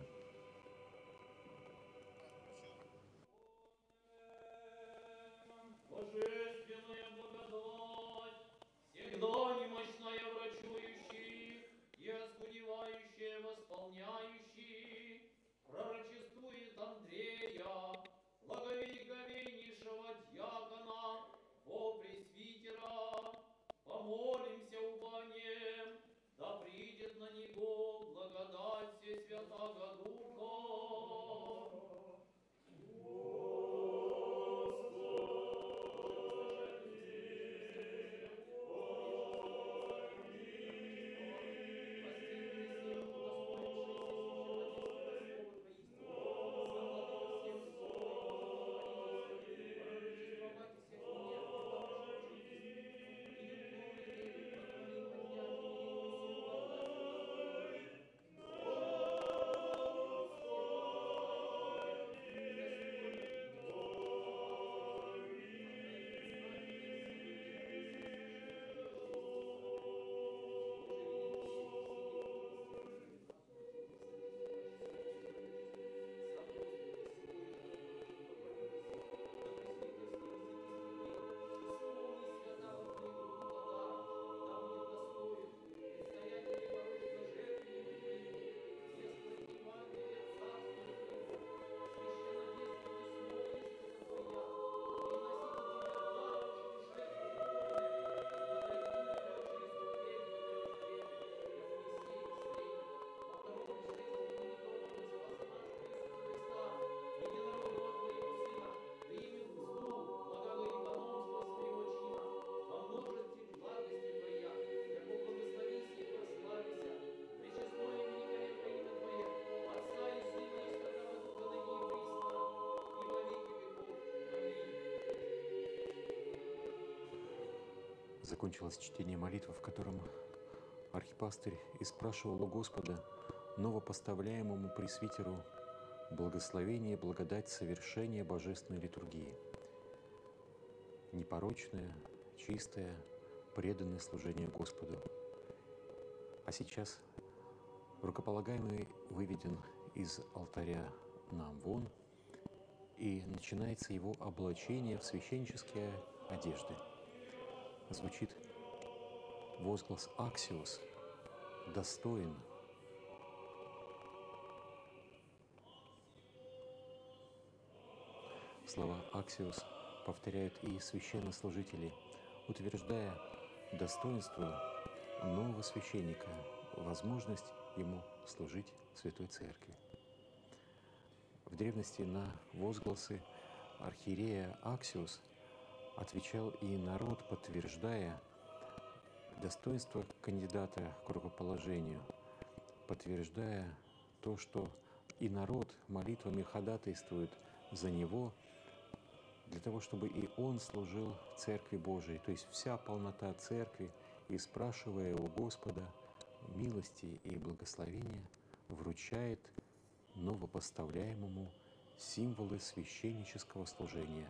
Божественная благодать, всегда немощная врачующих и оскудевающая восполняющих, пророчествует Андрея, благоговейнейшего диакона, во пресвитера. Помолимся убанием, да придет на него благодать Всесвятаго Духа. Закончилось чтение молитвы, в котором архипастырь и спрашивал у Господа новопоставляемому пресвитеру благословение и благодать совершения божественной литургии. Непорочное, чистое, преданное служение Господу. А сейчас рукополагаемый выведен из алтаря нам вон, и начинается его облачение в священнические одежды. Звучит возглас «Аксиос» – «достоин». Слова «Аксиос» повторяют и священнослужители, утверждая достоинство нового священника, возможность ему служить в Святой Церкви. В древности на возгласы архиерея Аксиус отвечал и народ, подтверждая достоинство кандидата к рукоположению, подтверждая то, что и народ молитвами ходатайствует за него, для того, чтобы и он служил в Церкви Божией, то есть вся полнота Церкви, и спрашивая у Господа милости и благословения, вручает новопоставляемому символы священнического служения.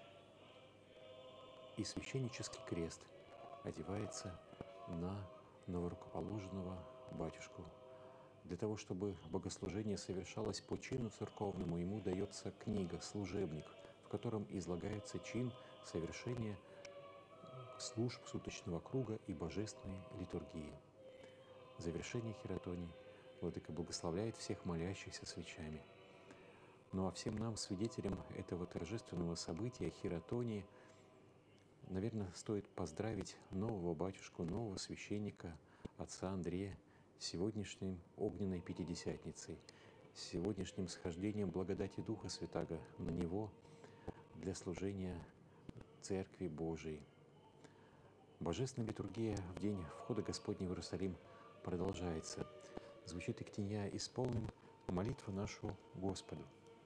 И священнический крест одевается на новорукоположенного батюшку. Для того, чтобы богослужение совершалось по чину церковному, ему дается книга «Служебник», в котором излагается чин совершения служб суточного круга и божественной литургии. В завершение хиратонии владыка благословляет всех молящихся свечами. Ну а всем нам, свидетелям этого торжественного события, хиратонии, наверное, стоит поздравить нового батюшку, нового священника, отца Андрея, с сегодняшним огненной Пятидесятницей, с сегодняшним схождением благодати Духа Святаго на него для служения Церкви Божией. Божественная литургия в день входа Господня в Иерусалим продолжается. Звучит «Иктения, исполним молитву нашу Господу».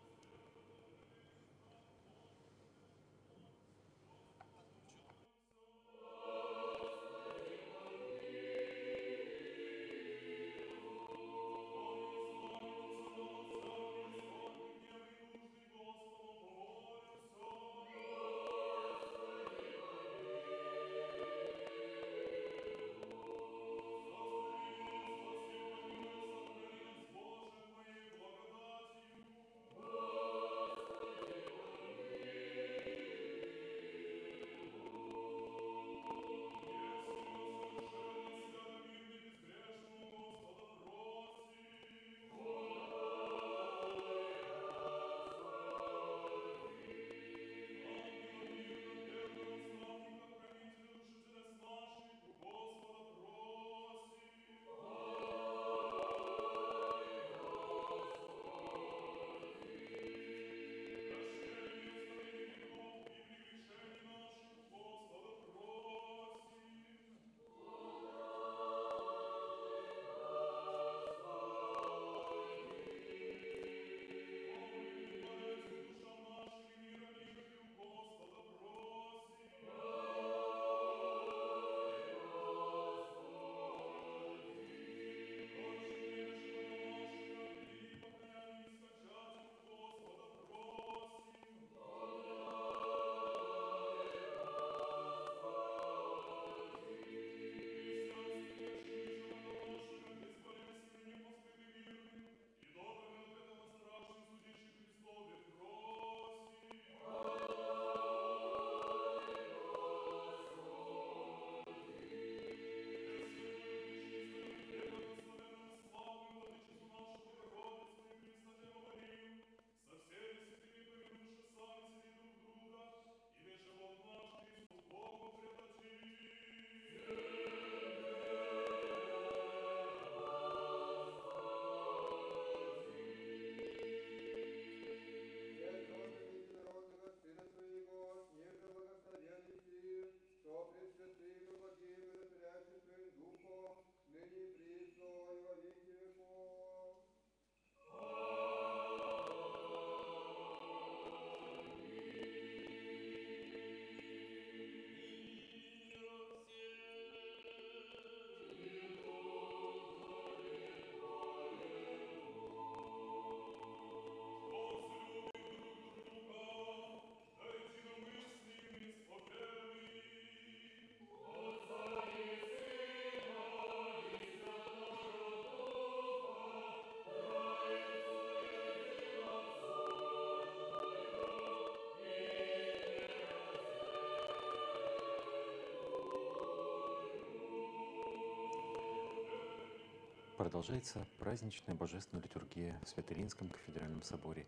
Продолжается праздничная божественная литургия в Свято-Ринском кафедральном соборе.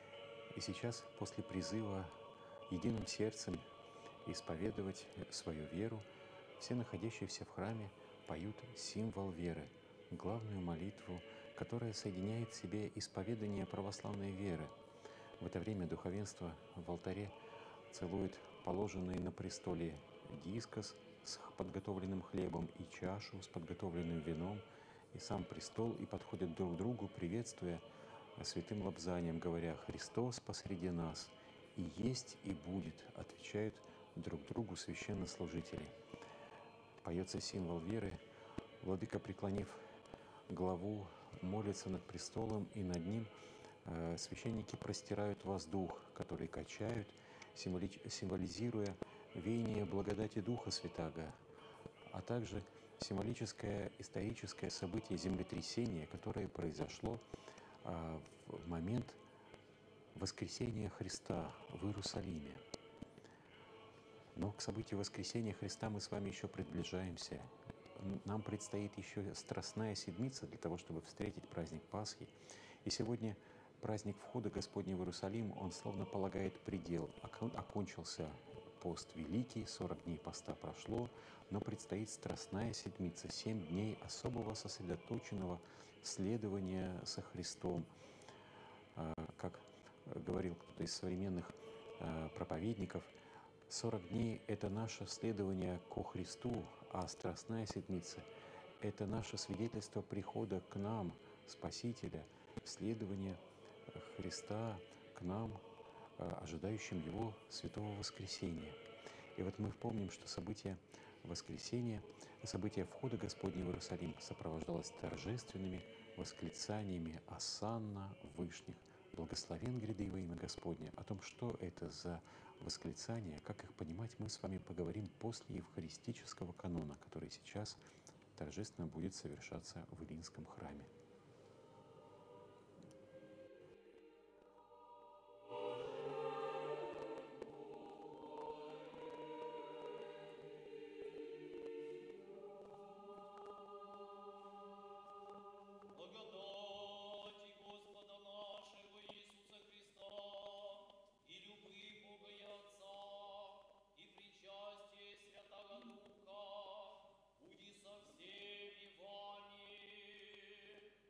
И сейчас, после призыва единым сердцем исповедовать свою веру, все находящиеся в храме поют символ веры. главную молитву, которая соединяет в себе исповедание православной веры. В это время духовенство в алтаре целует положенный на престоле дискос с подготовленным хлебом и чашу с подготовленным вином, и сам престол, и подходят друг к другу, приветствуя святым лобзанием, говоря: «Христос посреди нас, и есть, и будет», отвечают друг другу священнослужители. Поется символ веры. Владыка, преклонив главу, молится над престолом, и над ним священники простирают воздух, который качают, символизируя веяние благодати Духа Святаго, а также символическое историческое событие землетрясения, которое произошло в момент воскресения Христа в Иерусалиме. Но к событию воскресения Христа мы с вами еще приближаемся. Нам предстоит еще Страстная Седмица для того, чтобы встретить праздник Пасхи. И сегодня праздник входа Господня в Иерусалим, он словно полагает предел. Окончился пост великий, 40 дней поста прошло, но предстоит Страстная Седмица, 7 дней особого сосредоточенного следования со Христом. Как говорил кто-то из современных проповедников, 40 дней – это наше следование ко Христу, а Страстная Седмица – это наше свидетельство прихода к нам, Спасителя, следование Христа к нам, ожидающим Его святого воскресения. И вот мы помним, что событие воскресения, событие входа Господня в Иерусалим сопровождалось торжественными восклицаниями «Осанна вышних», «Благословен гряды во имя Господне». О том, что это за восклицания, как их понимать, мы с вами поговорим после евхаристического канона, который сейчас торжественно будет совершаться в Илинском храме. Духа, буди со всеми вами.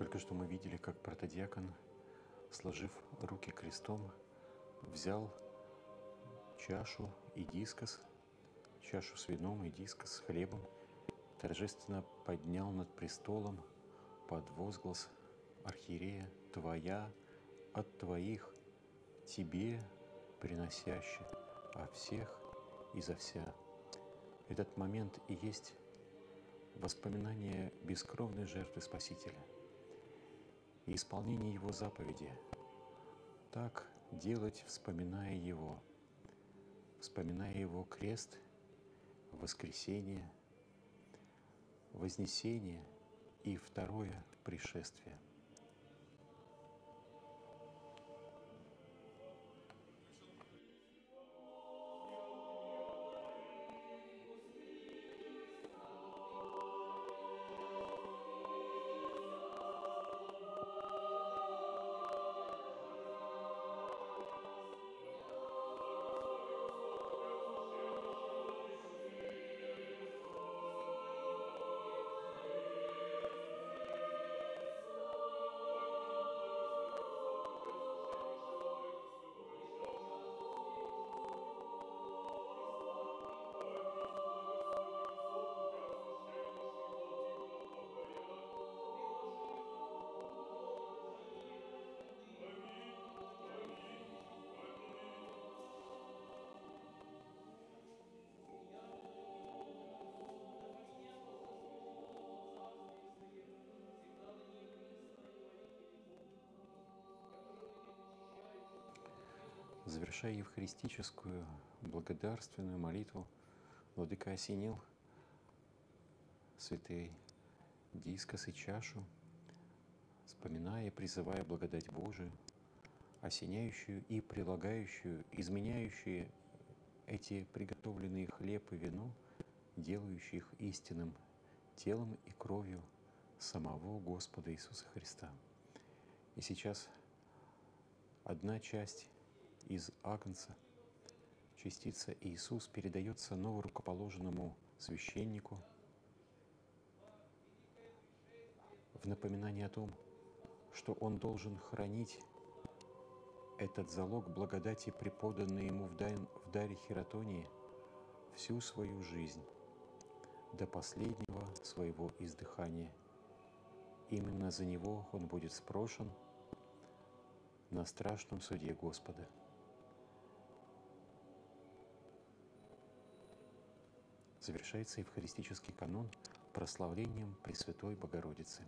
Только что мы видели, как протодиакон, сложив руки крестом, взял чашу и дискос, чашу с вином и дискос с хлебом, торжественно поднял над престолом под возглас архиерея: «Твоя от Твоих, Тебе приносящих, а всех и за вся». Этот момент и есть воспоминание бескровной жертвы Спасителя и исполнение Его заповеди. Так делать, вспоминая Его крест, воскресение, вознесение и второе пришествие. Завершая евхаристическую благодарственную молитву, владыка осенил святые дискос и чашу, вспоминая и призывая благодать Божию, осеняющую и прилагающую, изменяющие эти приготовленные хлеб и вино, делающие их истинным телом и кровью самого Господа Иисуса Христа. И сейчас одна часть из Агнца, частица Иисус, передается новорукоположенному священнику в напоминание о том, что он должен хранить этот залог благодати, преподанный ему в даре хератонии, всю свою жизнь, до последнего своего издыхания. Именно за него он будет спрошен на страшном суде Господа. Завершается евхаристический канон прославлением Пресвятой Богородицы.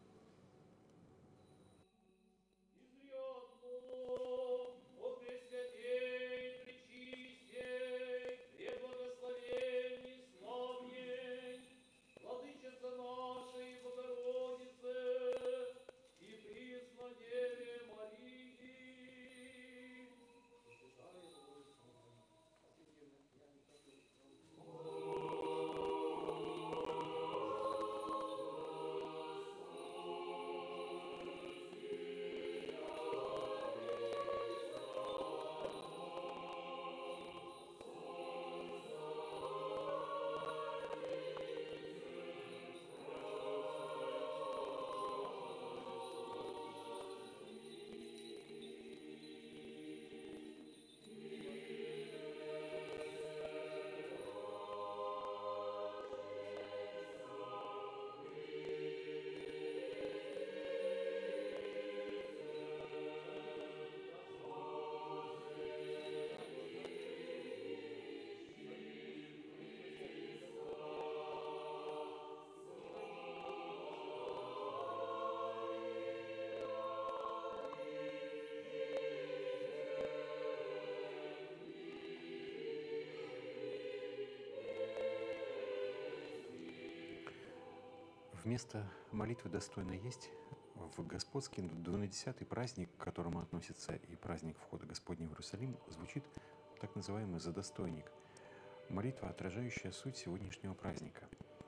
Вместо молитвы «Достойно есть» в Господский 12-й праздник, к которому относится и праздник входа Господня в Иерусалим, звучит так называемый «задостойник». Молитва, отражающая суть сегодняшнего праздника.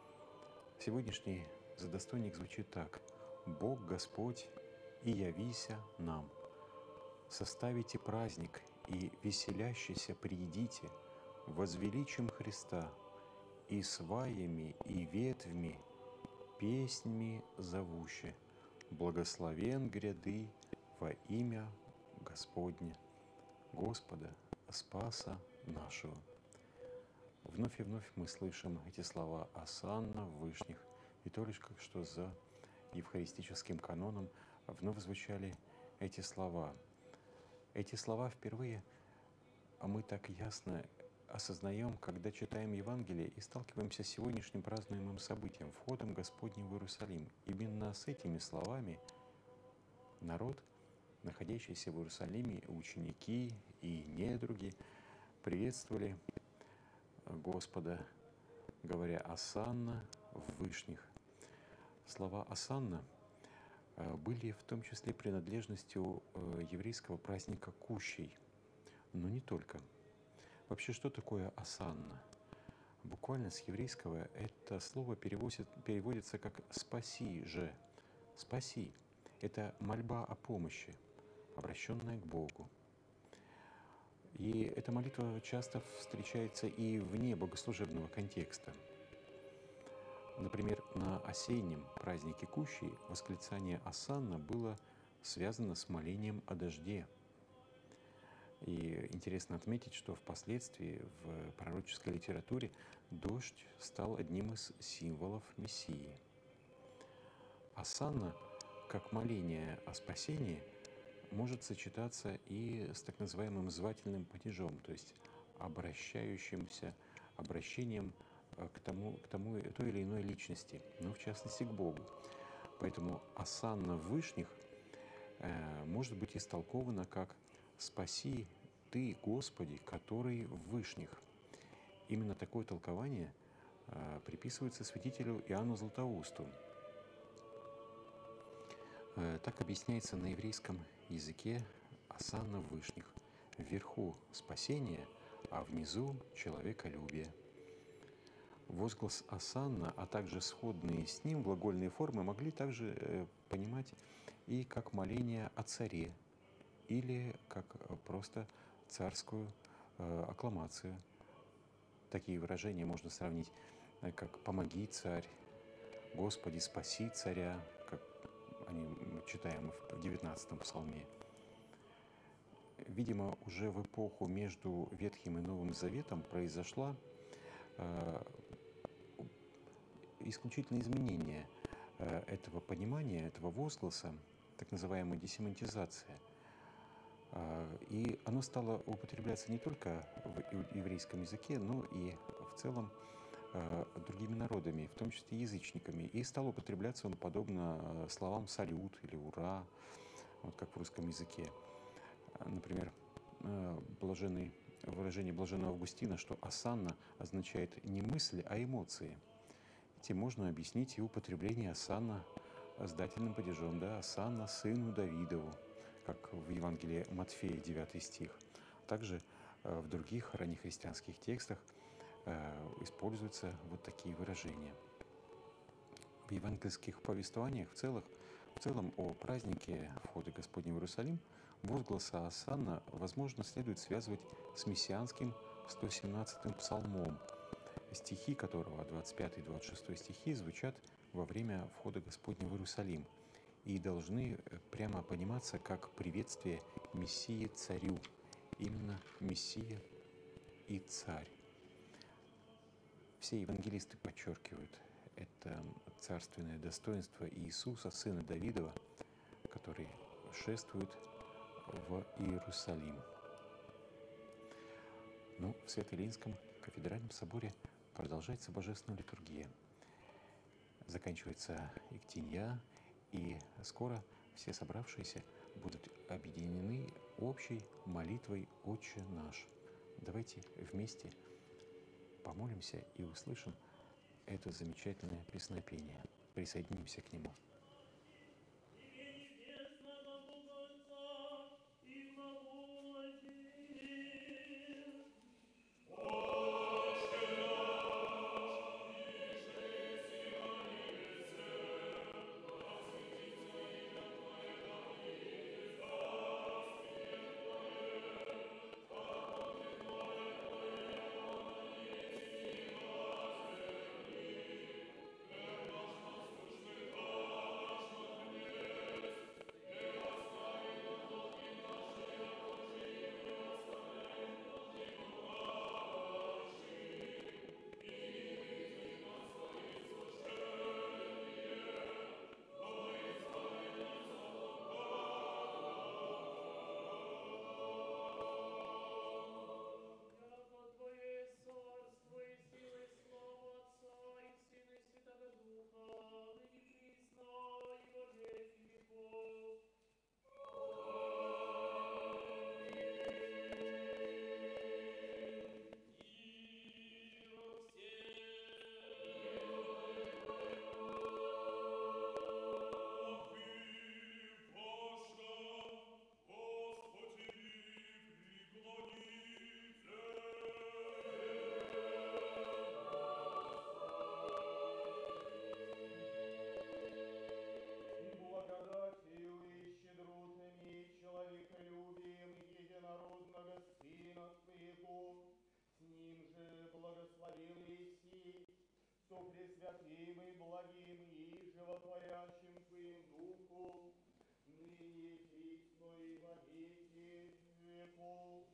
Сегодняшний задостойник звучит так: «Бог Господь, и явися нам. Составите праздник, и веселящийся приидите, возвеличим Христа, и сваями, и ветвями, песнями зовуще, Благословен гряды во имя Господне, Господа, Спаса нашего. Вновь и вновь мы слышим эти слова «Осанна в вышних», и то лишь как что за евхаристическим каноном вновь звучали эти слова. Эти слова впервые мы так ясно осознаем, когда читаем Евангелие и сталкиваемся с сегодняшним празднуемым событием, входом Господним в Иерусалим. Именно с этими словами народ, находящийся в Иерусалиме, ученики и недруги, приветствовали Господа, говоря «Осанна в вышних». Слова «Осанна» были в том числе принадлежностью еврейского праздника Кущей, но не только. Вообще, что такое «осанна»? Буквально с еврейского это слово переводится как «спаси же». «Спаси» – это мольба о помощи, обращенная к Богу. И эта молитва часто встречается и вне богослужебного контекста. Например, на осеннем празднике Кущей восклицание «Осанна» было связано с молением о дожде. И интересно отметить, что впоследствии в пророческой литературе дождь стал одним из символов Мессии. Осанна, как моление о спасении, может сочетаться и с так называемым звательным падежом, то есть обращением к той или иной личности, но в частности к Богу. Поэтому «Осанна в вышних» может быть истолкована как «Спаси Ты, Господи, который в вышних». Именно такое толкование приписывается святителю Иоанну Златоусту. Так объясняется на еврейском языке «Осанна в вышних». Вверху спасение, а внизу человеколюбие. Возглас «Осанна», а также сходные с ним глагольные формы могли также понимать и как моление о царе, или как просто царскую аккламацию. Такие выражения можно сравнить как «помоги, царь», «Господи, спаси царя», как они читаем в 19-м псалме. Видимо, уже в эпоху между Ветхим и Новым Заветом произошла исключительное изменение этого понимания, этого возгласа, так называемая десемантизация. И оно стало употребляться не только в еврейском языке, но и в целом другими народами, в том числе язычниками. И стал употребляться он подобно словам «салют» или «ура», вот как в русском языке. Например, выражение блаженного Августина, что «осанна» означает не мысль, а эмоции. Этим можно объяснить и употребление «осанна» с дательным падежом, да, «осанна сыну Давидову», как в Евангелии Матфея, 9 стих. Также в других раннехристианских текстах используются вот такие выражения. В евангельских повествованиях в целом о празднике входа Господня в Иерусалим возгласа «Осанна», возможно, следует связывать с мессианским 117-м псалмом, стихи которого, 25 и 26 стихи, звучат во время входа Господня в Иерусалим и должны прямо пониматься как приветствие Мессии царю, именно Мессия и царь. Все евангелисты подчеркивают это царственное достоинство Иисуса, сына Давидова, который шествует в Иерусалим. Но в Свято-Илинском кафедральном соборе продолжается божественная литургия. Заканчивается Иктинья, и скоро все собравшиеся будут объединены общей молитвой «Отче наш». Давайте вместе помолимся и услышим это замечательное песнопение. Присоединимся к нему. со пресвятым и благим и животворящим Твоим Духом, ныне присно и во веки веков.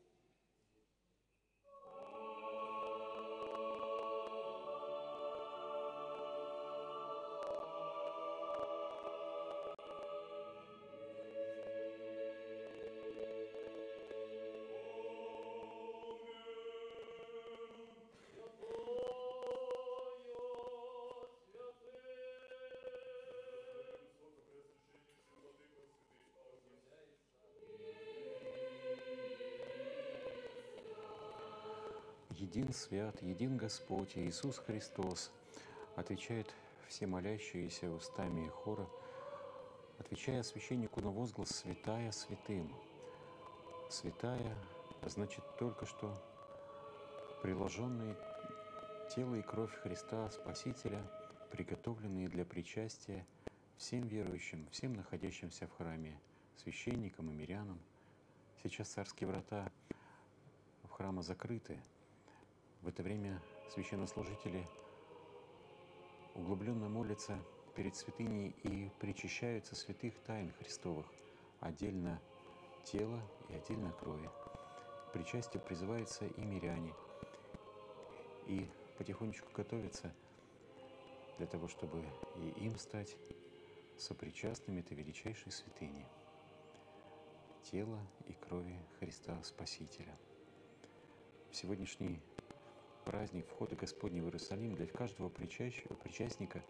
Един свят, един Господь Иисус Христос, отвечает все молящиеся устами хора, отвечая священнику на возглас «Святая святым». Святая значит только что приложенные тело и кровь Христа Спасителя, приготовленные для причастия всем верующим, всем находящимся в храме, священникам и мирянам. Сейчас царские врата в храма закрыты. В это время священнослужители углубленно молятся перед святыней и причащаются святых тайн Христовых, отдельно тела и отдельно крови. К причастию призываются и миряне, и потихонечку готовятся для того, чтобы и им стать сопричастными этой величайшей святыни – тела и крови Христа Спасителя. В сегодняшний праздник входа Господня в Иерусалим для каждого причастника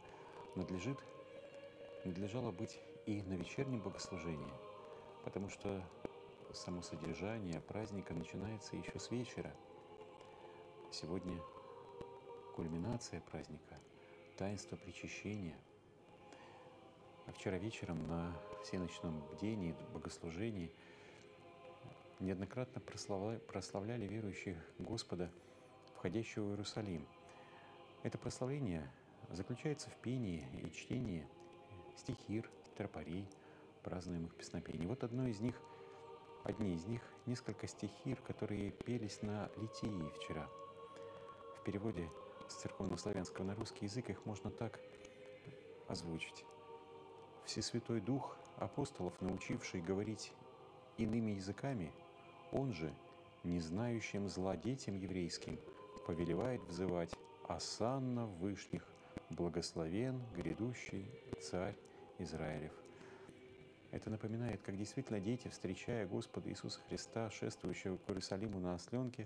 надлежало быть и на вечернем богослужении, потому что само содержание праздника начинается еще с вечера. Сегодня кульминация праздника – таинство причащения. А вчера вечером на всеночном бдении, богослужении неоднократно прославляли верующих Господа, входящего в Иерусалим. Это прославление заключается в пении и чтении стихир, тропарей, празднуемых песнопений. Вот одни из них несколько стихир, которые пелись на литии вчера. В переводе с церковнославянского на русский язык их можно так озвучить. «Всесвятой Дух, апостолов научивший говорить иными языками, Он же, не знающим зла детям еврейским, повелевает взывать «Осанна в вышних, благословен грядущий Царь Израилев». Это напоминает, как действительно дети, встречая Господа Иисуса Христа, шествующего к Иерусалиму на осленке,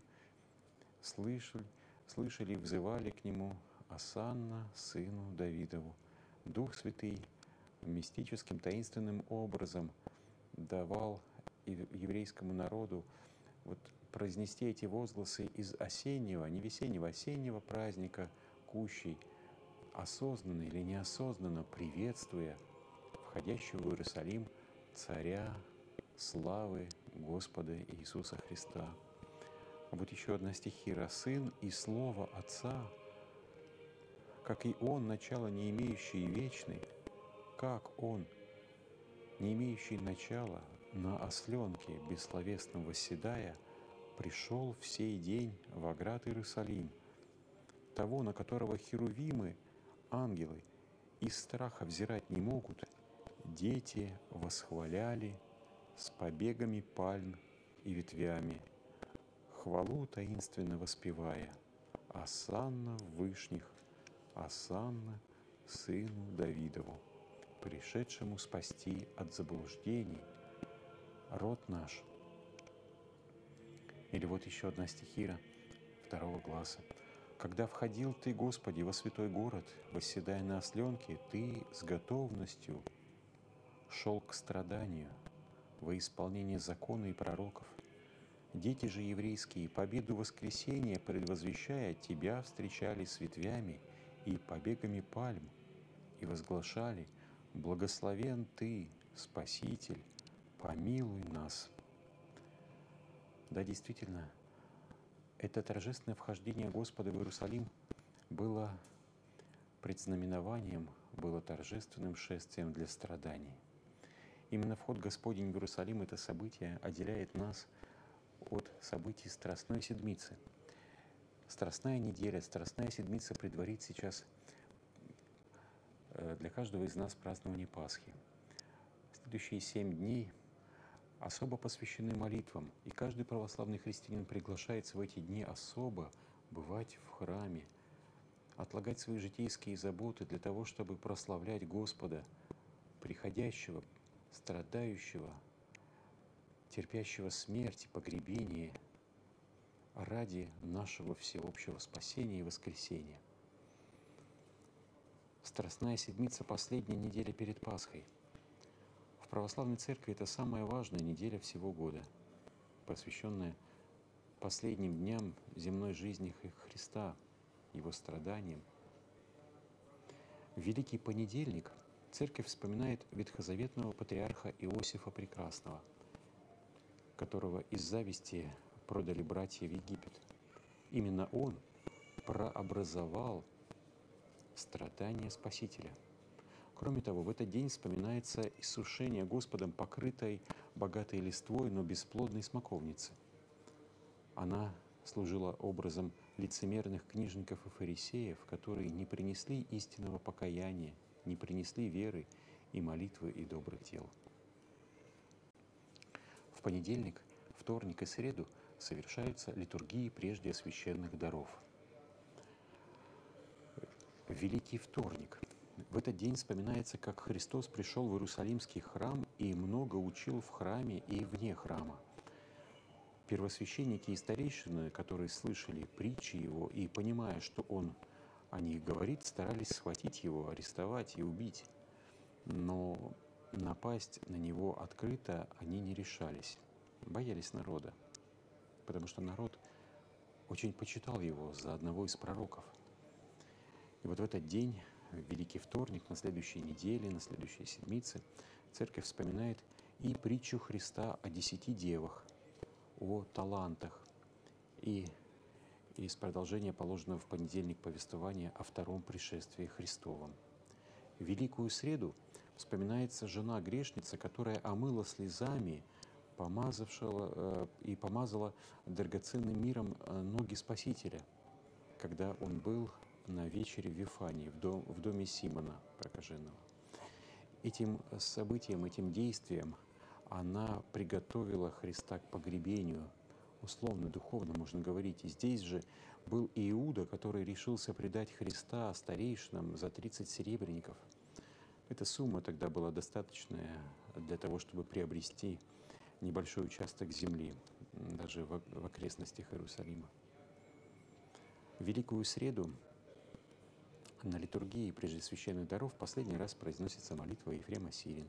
слышали и взывали к Нему «Осанна, сыну Давидову». Дух Святый мистическим, таинственным образом давал еврейскому народу произнести эти возгласы из осеннего, не весеннего, осеннего праздника кущей, осознанно или неосознанно приветствуя входящего в Иерусалим Царя славы Господа Иисуса Христа. Вот еще одна стихира. «Сын и Слово Отца, как и Он, начало не имеющий и вечный, как Он, не имеющий начала, на осленке бессловесном восседая, пришел в сей день в оград Иерусалим, того, на которого херувимы, ангелы, из страха взирать не могут, дети восхваляли с побегами пальм и ветвями, хвалу таинственно воспевая, «Осанна в вышних, осанна сыну Давидову, пришедшему спасти от заблуждений род наш». Или вот еще одна стихира второго гласа. «Когда входил Ты, Господи, во святой город, восседая на осленке, Ты с готовностью шел к страданию во исполнение закона и пророков. Дети же еврейские, победу воскресения предвозвещая, Тебя встречали с ветвями и побегами пальм, и возглашали: «Благословен Ты, Спаситель, помилуй нас». Да, действительно, это торжественное вхождение Господа в Иерусалим было предзнаменованием, было торжественным шествием для страданий. Именно вход Господень в Иерусалим, это событие, отделяет нас от событий Страстной Седмицы. Страстная неделя, Страстная седмица предварит сейчас для каждого из нас празднование Пасхи. Следующие 7 дней особо посвящены молитвам, и каждый православный христианин приглашается в эти дни особо бывать в храме, отлагать свои житейские заботы для того, чтобы прославлять Господа, приходящего, страдающего, терпящего смерть и погребение ради нашего всеобщего спасения и воскресения. Страстная седмица – последняя неделя перед Пасхой. В православной церкви это самая важная неделя всего года, посвященная последним дням земной жизни Христа, Его страданиям. В Великий Понедельник церковь вспоминает ветхозаветного патриарха Иосифа Прекрасного, которого из зависти продали братья в Египет. Именно он прообразовал страдания Спасителя. Кроме того, в этот день вспоминается иссушение Господом покрытой богатой листвой, но бесплодной смоковницы. Она служила образом лицемерных книжников и фарисеев, которые не принесли истинного покаяния, не принесли веры и молитвы и добрых дел. В понедельник, вторник и среду совершаются литургии прежде священных даров. Великий вторник. В этот день вспоминается, как Христос пришел в Иерусалимский храм и много учил в храме и вне храма. Первосвященники и старейшины, которые слышали притчи Его и, понимая, что Он о них говорит, старались схватить Его, арестовать и убить. Но напасть на Него открыто они не решались, боялись народа, потому что народ очень почитал Его за одного из пророков. И вот в этот день, в Великий вторник, на следующей неделе, на следующей седмице, церковь вспоминает и притчу Христа о 10 девах, о талантах, и из продолжения положенного в понедельник повествования о втором пришествии Христовом. В Великую среду вспоминается жена грешница, которая омыла слезами, помазала драгоценным миром ноги Спасителя, когда он был на вечере в Вифании, в доме Симона прокаженного. Этим событием, этим действием она приготовила Христа к погребению, условно, духовно можно говорить. И здесь же был Иуда, который решился предать Христа старейшинам за 30 серебряников. Эта сумма тогда была достаточная для того, чтобы приобрести небольшой участок земли, даже в окрестностях Иерусалима. В Великую среду на литургии прежде священных даров последний раз произносится молитва Ефрема Сирина.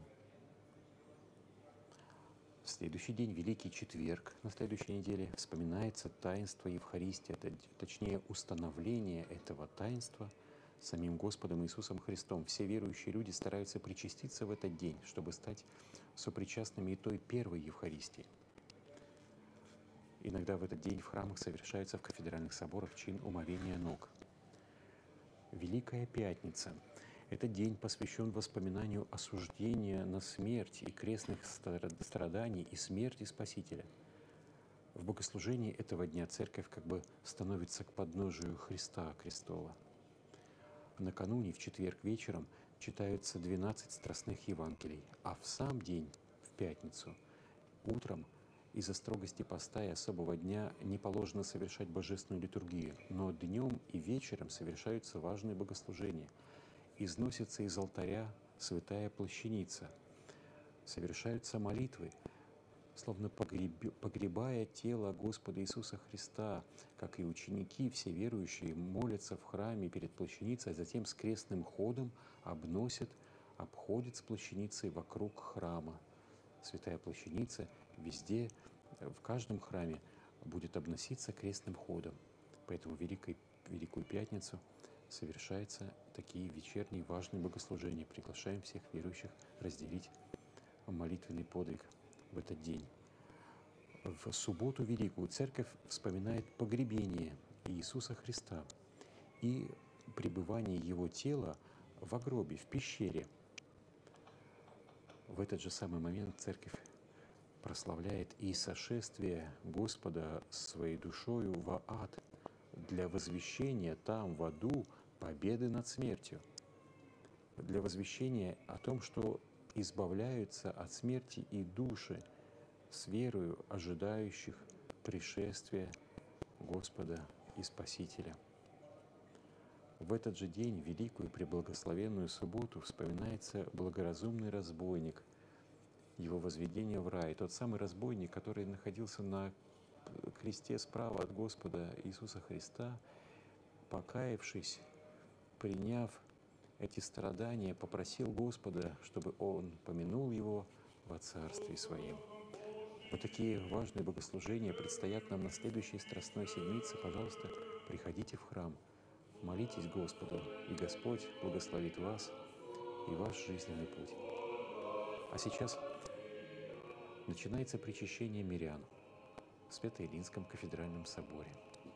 В следующий день, Великий четверг, на следующей неделе, вспоминается таинство Евхаристии, точнее установление этого таинства самим Господом Иисусом Христом. Все верующие люди стараются причаститься в этот день, чтобы стать сопричастными и той первой Евхаристии. Иногда в этот день в храмах совершается в кафедральных соборах чин умовения ног. Великая Пятница. Этот день посвящен воспоминанию осуждения на смерть и крестных страданий и смерти Спасителя. В богослужении этого дня Церковь как бы становится к подножию Христа Крестова. Накануне, в четверг вечером, читаются 12 страстных Евангелий, а в сам день, в пятницу, утром, из-за строгости поста и особого дня не положено совершать божественную литургию, но днем и вечером совершаются важные богослужения. Износится из алтаря святая плащаница, совершаются молитвы, словно погребая тело Господа Иисуса Христа, как и ученики, все верующие молятся в храме перед плащаницей, а затем с крестным ходом обходят с плащаницей вокруг храма. Святая плащаница везде, в каждом храме будет обноситься крестным ходом. Поэтому в Великую Пятницу совершаются такие вечерние важные богослужения. Приглашаем всех верующих разделить молитвенный подвиг в этот день. В субботу Великую Церковь вспоминает погребение Иисуса Христа и пребывание Его тела в гробе, в пещере. В этот же самый момент Церковь прославляет и сошествие Господа своей душою в ад, для возвещения там, в аду, победы над смертью, для возвещения о том, что избавляются от смерти и души с верою ожидающих пришествия Господа и Спасителя. В этот же день, великую преблагословенную субботу, вспоминается благоразумный разбойник, его возведение в рай, тот самый разбойник, который находился на кресте справа от Господа Иисуса Христа, покаявшись, приняв эти страдания, попросил Господа, чтобы Он помянул его во Царстве Своем. Вот такие важные богослужения предстоят нам на следующей Страстной Седмице. Пожалуйста, приходите в храм, молитесь Господу, и Господь благословит вас и ваш жизненный путь. А сейчас начинается причащение мирян в Свято-Илинском кафедральном соборе.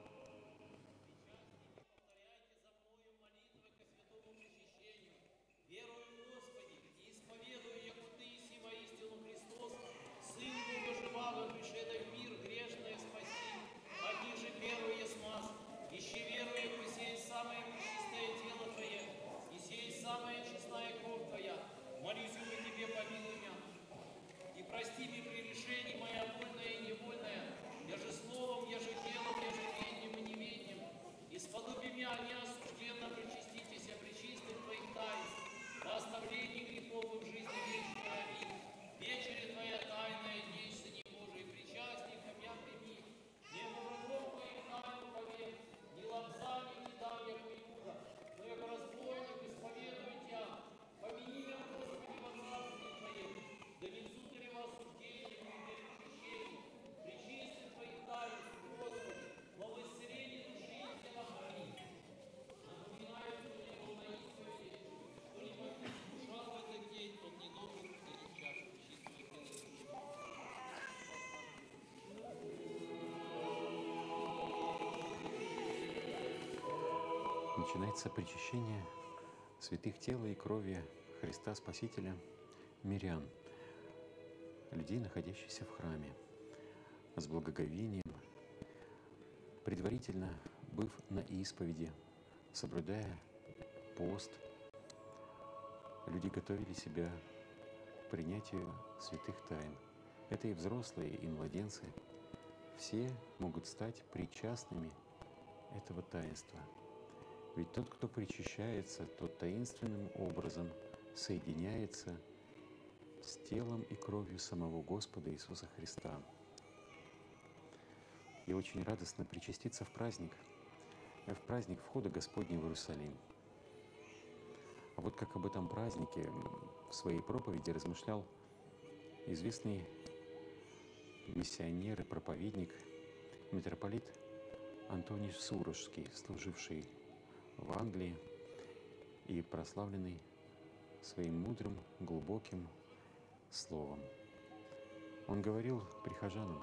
Начинается причащение святых тела и крови Христа Спасителя мирян, людей, находящихся в храме, с благоговением, предварительно быв на исповеди, соблюдая пост, люди готовили себя к принятию святых тайн. Это и взрослые, и младенцы. Все могут стать причастными этого таинства. Ведь тот, кто причащается, тот таинственным образом соединяется с телом и кровью самого Господа Иисуса Христа. И очень радостно причаститься в праздник входа Господня в Иерусалим. А вот как об этом празднике в своей проповеди размышлял известный миссионер и проповедник, митрополит Антоний Сурожский, служивший в Англии и прославленный своим мудрым, глубоким словом. Он говорил прихожанам: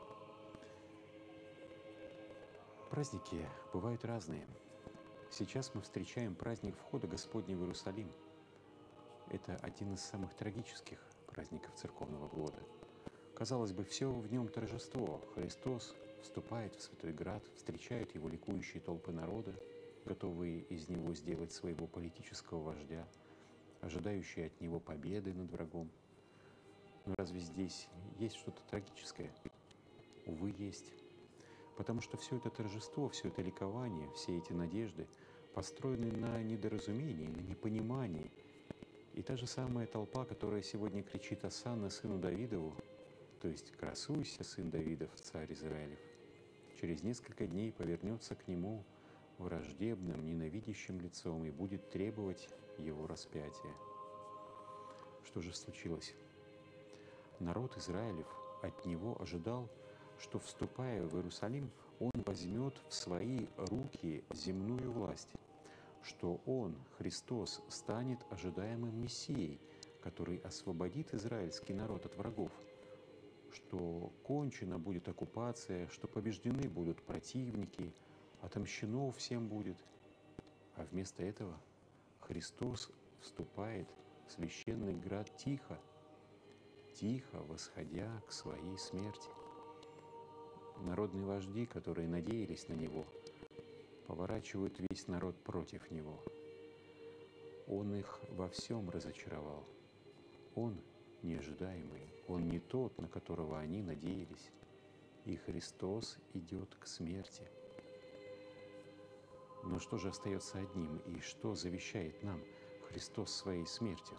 праздники бывают разные. Сейчас мы встречаем праздник входа Господня в Иерусалим. Это один из самых трагических праздников церковного года. Казалось бы, все в нем торжество. Христос вступает в Святой Град, встречают его ликующие толпы народа, готовые из него сделать своего политического вождя, ожидающие от него победы над врагом. Но разве здесь есть что-то трагическое? Увы, есть. Потому что все это торжество, все это ликование, все эти надежды построены на недоразумении, на непонимании. И та же самая толпа, которая сегодня кричит «Осанна сыну Давидову», то есть «Красуйся, сын Давидов, царь Израилев», через несколько дней повернется к нему враждебным, ненавидящим лицом и будет требовать его распятия. Что же случилось? Народ Израилев от него ожидал, что, вступая в Иерусалим, он возьмет в свои руки земную власть, что он, Христос, станет ожидаемым Мессией, который освободит израильский народ от врагов, что кончена будет оккупация, что побеждены будут противники, отомщено всем будет. А вместо этого Христос вступает в священный град тихо, тихо восходя к своей смерти. Народные вожди, которые надеялись на него, поворачивают весь народ против него. Он их во всем разочаровал. Он неожидаемый, он не тот, на которого они надеялись. И Христос идет к смерти. Но что же остается одним, и что завещает нам Христос своей смертью?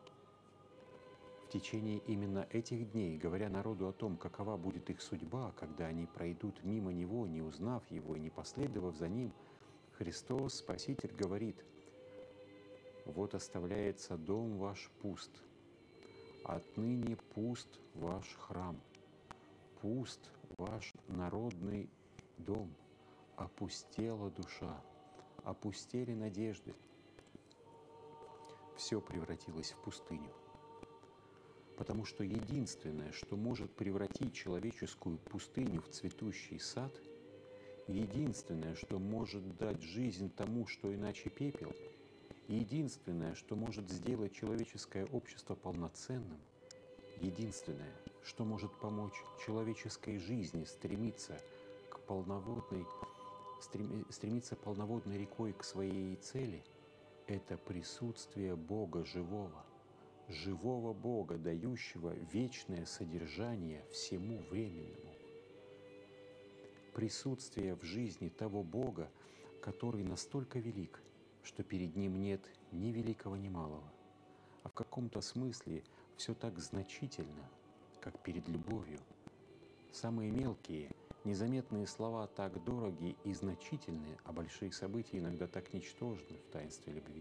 В течение именно этих дней, говоря народу о том, какова будет их судьба, когда они пройдут мимо Него, не узнав Его и не последовав за Ним, Христос, Спаситель, говорит: «Вот оставляется дом ваш пуст, отныне пуст ваш храм, пуст ваш народный дом, опустела душа, опустели надежды». Все превратилось в пустыню. Потому что единственное, что может превратить человеческую пустыню в цветущий сад, единственное, что может дать жизнь тому, что иначе пепел, единственное, что может сделать человеческое общество полноценным, единственное, что может помочь человеческой жизни стремиться полноводной рекой к своей цели, это присутствие Бога живого, живого Бога, дающего вечное содержание всему временному. Присутствие в жизни того Бога, который настолько велик, что перед Ним нет ни великого, ни малого, а в каком-то смысле все так значительно, как перед любовью. Самые мелкие, незаметные слова так дороги и значительны, а большие события иногда так ничтожны в таинстве любви.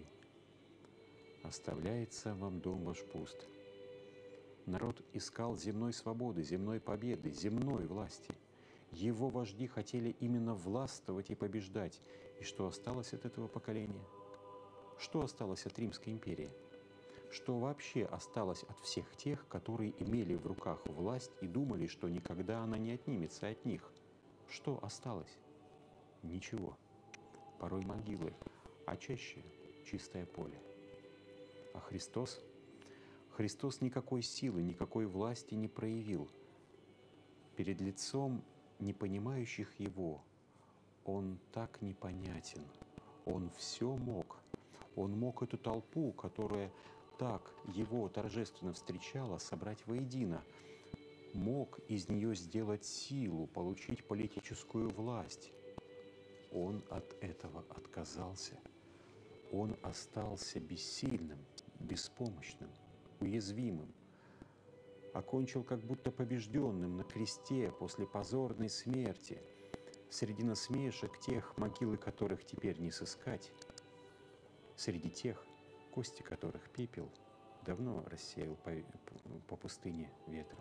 Оставляется вам дом ваш пуст. Народ искал земной свободы, земной победы, земной власти. Его вожди хотели именно властвовать и побеждать. И что осталось от этого поколения? Что осталось от Римской империи? Что вообще осталось от всех тех, которые имели в руках власть и думали, что никогда она не отнимется от них? Что осталось? Ничего. Порой могилы, а чаще чистое поле. А Христос никакой силы, никакой власти не проявил. Перед лицом непонимающих Его Он так непонятен. Он все мог. Он мог эту толпу, которая так Его торжественно встречала, собрать воедино. Мог из нее сделать силу, получить политическую власть. Он от этого отказался. Он остался бессильным, беспомощным, уязвимым, окончил как будто побежденным на кресте после позорной смерти, среди насмешек тех, могилы которых теперь не сыскать, среди тех, кости которых пепел давно рассеял по пустыне ветром.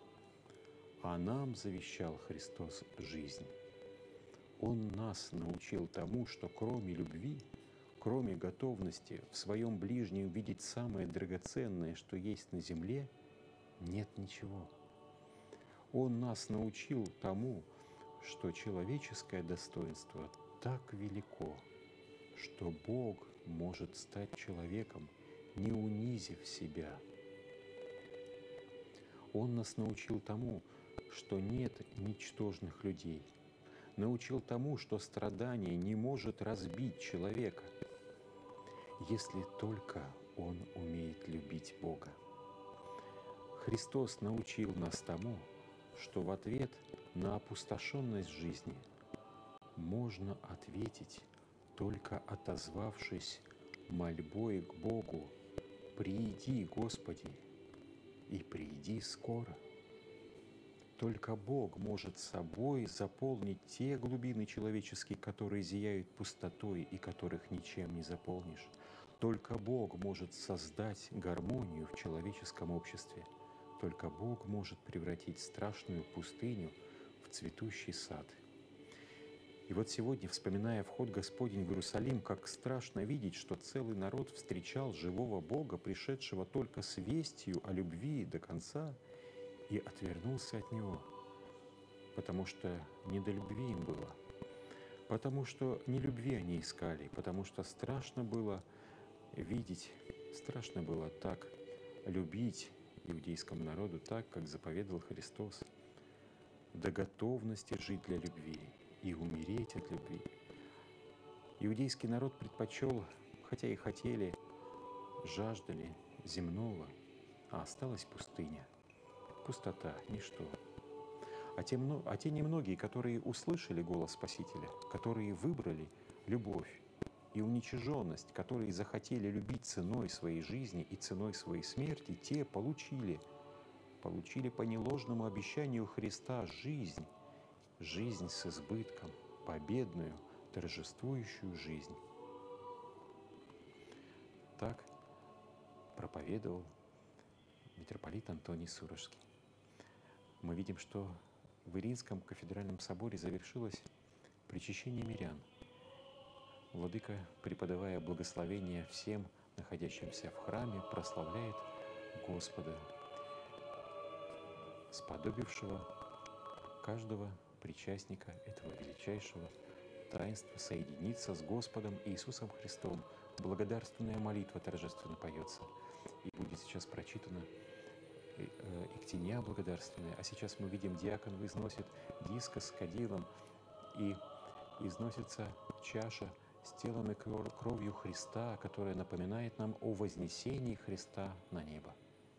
А нам завещал Христос жизнь. Он нас научил тому, что кроме любви, кроме готовности в своем ближнем видеть самое драгоценное, что есть на земле, нет ничего. Он нас научил тому, что человеческое достоинство так велико, что Бог может стать человеком, не унизив себя. Он нас научил тому, что нет ничтожных людей, научил тому, что страдание не может разбить человека, если только он умеет любить Бога. Христос научил нас тому, что в ответ на опустошенность жизни можно ответить, только отозвавшись мольбой к Богу: «Прииди, Господи, и прииди скоро». Только Бог может собой заполнить те глубины человеческие, которые зияют пустотой и которых ничем не заполнишь. Только Бог может создать гармонию в человеческом обществе. Только Бог может превратить страшную пустыню в цветущий сад. И вот сегодня, вспоминая вход Господень в Иерусалим, как страшно видеть, что целый народ встречал живого Бога, пришедшего только с вестью о любви до конца, и отвернулся от Него, потому что не до любви им было, потому что не любви они искали, потому что страшно было видеть, страшно было так любить иудейскому народу так, как заповедовал Христос, до готовности жить для любви и умереть от любви. Иудейский народ предпочел, хотя и хотели, жаждали земного, а осталась пустыня, пустота, ничто. А те немногие, которые услышали голос Спасителя, которые выбрали любовь и уничиженность, которые захотели любить ценой своей жизни и ценой своей смерти, те получили по неложному обещанию Христа жизнь с избытком, победную, торжествующую жизнь. Так проповедовал митрополит Антоний Сурожский. Мы видим, что в Иринском кафедральном соборе завершилось причащение мирян. Владыка, преподавая благословение всем находящимся в храме, прославляет Господа, сподобившего каждого причастника этого величайшего таинства соединиться с Господом Иисусом Христом. Благодарственная молитва торжественно поется. И будет сейчас прочитана Иктиния благодарственная. А сейчас мы видим, диакон износит дискос с кадилом, и износится чаша с телом и кровью Христа, которая напоминает нам о вознесении Христа на небо.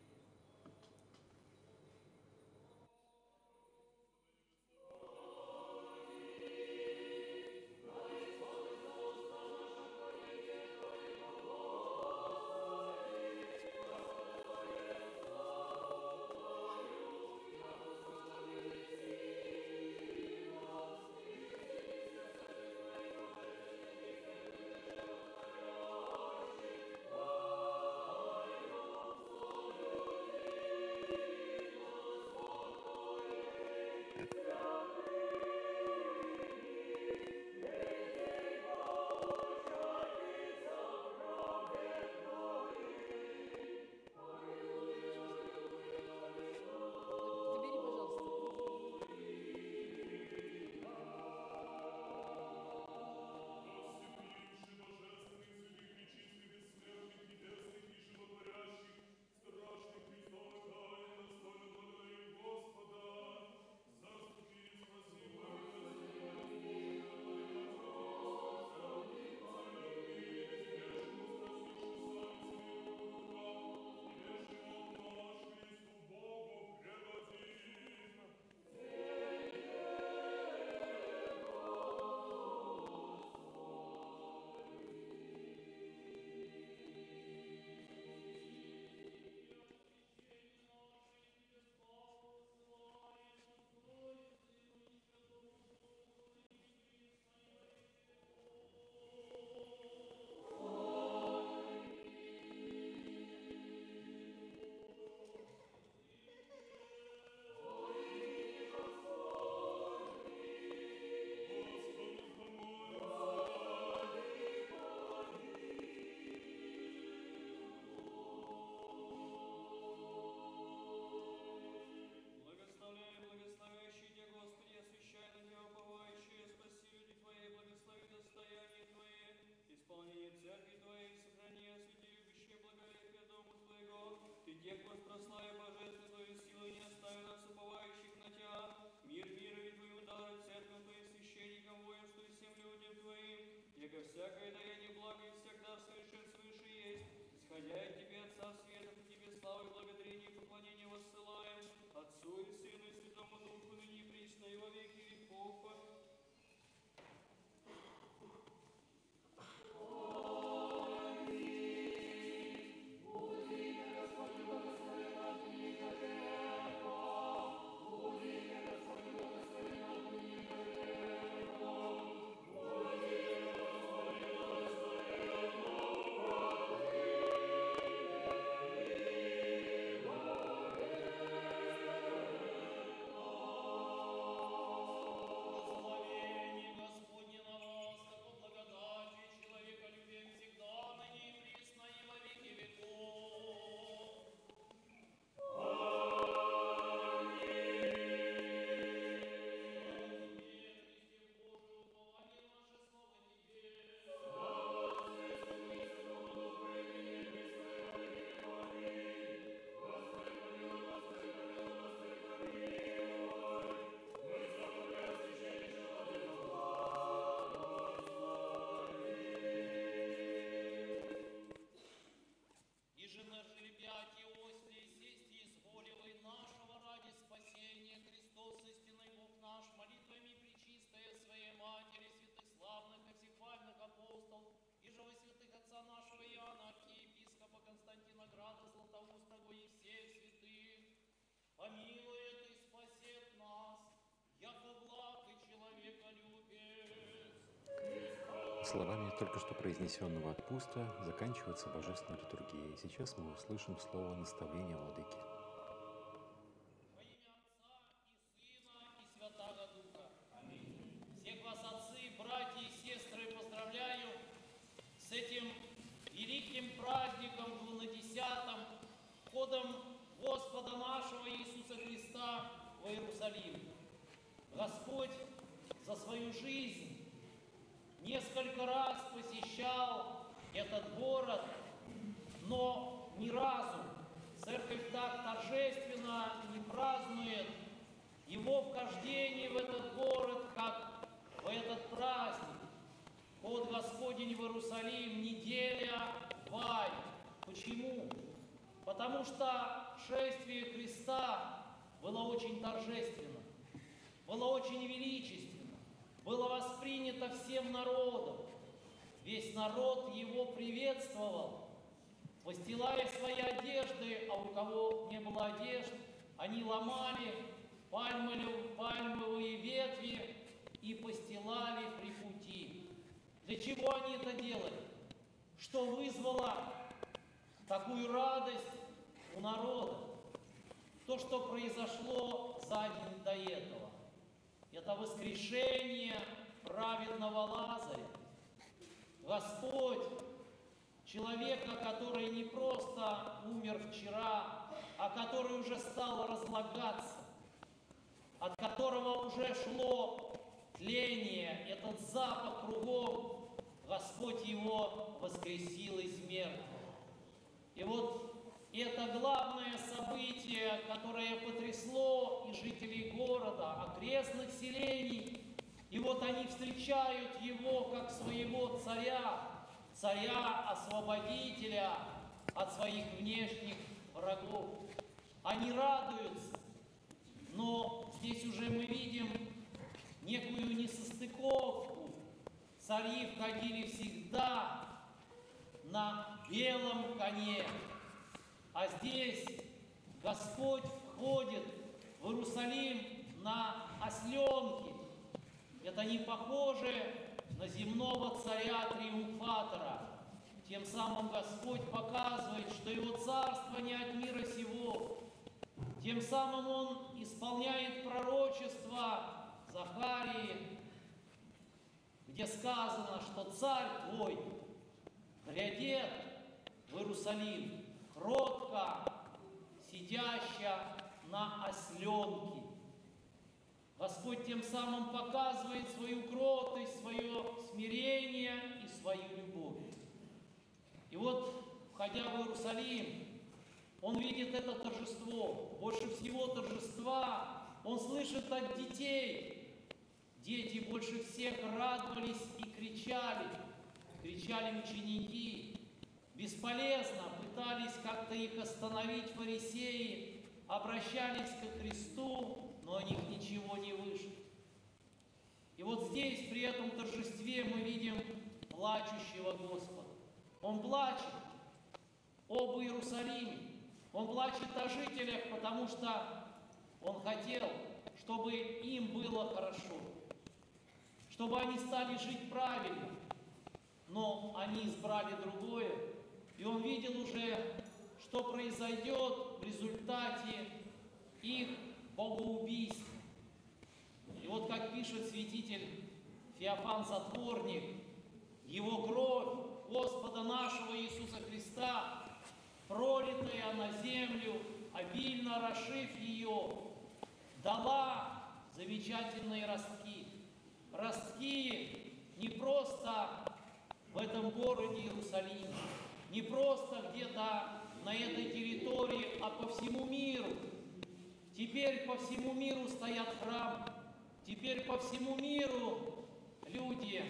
Всякое даяние благо и всегда совершен свыше есть, исходя от Тебе, Отца Светов, и Тебе славы, благодарение и поклонение воссылаем, Отцу и Сыну и Святому Духу, ныне и присно и во веки веков. помилует и спасет нас, яко благ и человеколюбец. Словами только что произнесенного отпуста заканчивается божественная литургия. И сейчас мы услышим слово наставления владыки. Во имя Отца и Сына и Святаго Духа. Аминь. Всех вас, отцы, братья и сестры, поздравляю с этим великим праздником, 12-м, входом Господа нашего Иисуса Христа в Иерусалим. Господь за свою жизнь несколько раз посещал этот город, но ни разу церковь так торжественно не празднует его вхождение в этот город, как в этот праздник. Вход Господень в Иерусалим неделя Вай. Почему? Потому что шествие Христа было очень торжественно, было очень величественно, было воспринято всем народом. Весь народ его приветствовал, постилая свои одежды, а у кого не было одежд, они ломали пальмовые ветви и постилали при пути. Для чего они это делали? Что вызвало такую радость у народа? То, что произошло за день до этого. Это воскрешение праведного Лазаря. Господь, человека, который не просто умер вчера, а который уже стал разлагаться, от которого уже шло тление, этот запах кругом, Господь его воскресил из мертвых. И вот это главное событие, которое потрясло и жителей города, окрестных селений. И вот они встречают его как своего царя-освободителя от своих внешних врагов. Они радуются, но здесь уже мы видим некую несостыковку. Цари входили всегда на белом коне, а здесь Господь входит в Иерусалим на осленке. Это не похоже на земного царя-триумфатора. Тем самым Господь показывает, что его царство не от мира сего. Тем самым он исполняет пророчество Захарии, где сказано, что царь твой грядет в Иерусалим, кротко сидяща на осленке. Господь тем самым показывает свою кротость, свое смирение и свою любовь. И вот, входя в Иерусалим, он видит это торжество. Больше всего торжества он слышит от детей. Дети больше всех радовались и кричали. Кричали ученики. Бесполезно пытались как-то их остановить фарисеи, обращались ко Христу, но у них ничего не вышло. И вот здесь, при этом торжестве, мы видим плачущего Господа. Он плачет об Иерусалиме, он плачет о жителях, потому что он хотел, чтобы им было хорошо, чтобы они стали жить правильно, но они избрали другое, и он видел уже, что произойдет в результате их богоубийства. И вот как пишет святитель Феофан Затворник, его кровь Господа нашего Иисуса Христа, пролитая на землю, обильно расшив ее, дала замечательные ростки. Ростки не просто в этом городе Иерусалиме, не просто где-то на этой территории, а по всему миру. Теперь по всему миру стоят храмы, теперь по всему миру люди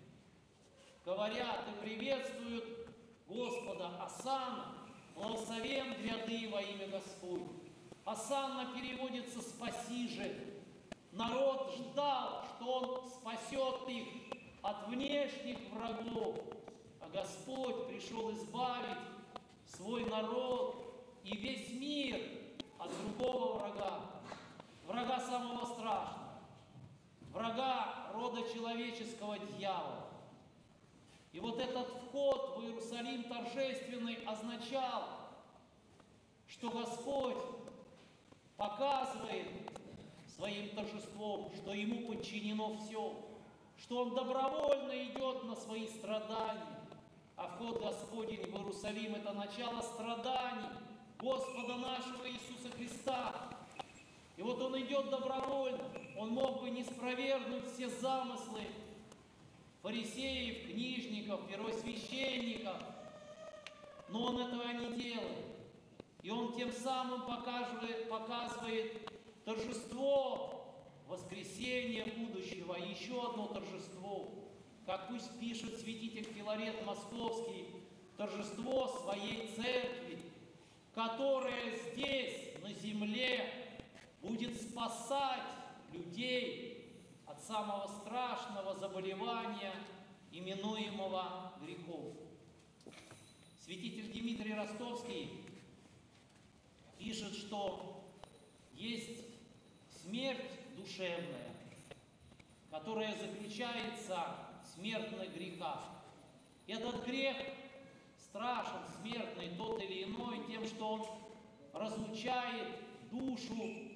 говорят и приветствуют Господа. Осанна, благословен гряды во имя Господне. Осанна переводится «спаси же». Народ ждал, что он спасет их от внешних врагов, а Господь пришел избавить свой народ и весь мир от другого врага, врага самого страшного, врага рода человеческого дьявола. И вот этот вход в Иерусалим торжественный означал, что Господь показывает своим торжеством, что Ему подчинено все, что Он добровольно идет на свои страдания. А вход Господень в Иерусалим – это начало страданий Господа нашего Иисуса Христа. И вот Он идет добровольно. Он мог бы не спровергнуть все замыслы фарисеев, книжников, первосвященников, но Он этого не делает. И Он тем самым показывает торжество воскресения будущего, и еще одно торжество, как пусть пишет святитель Филарет Московский, торжество своей церкви, которая здесь, на земле, будет спасать людей от самого страшного заболевания, именуемого грехом. Святитель Дмитрий Ростовский пишет, что есть смерть душевная, которая заключается в смертных грехах. Этот грех страшен, смертный, тот или иной, тем, что он разлучает душу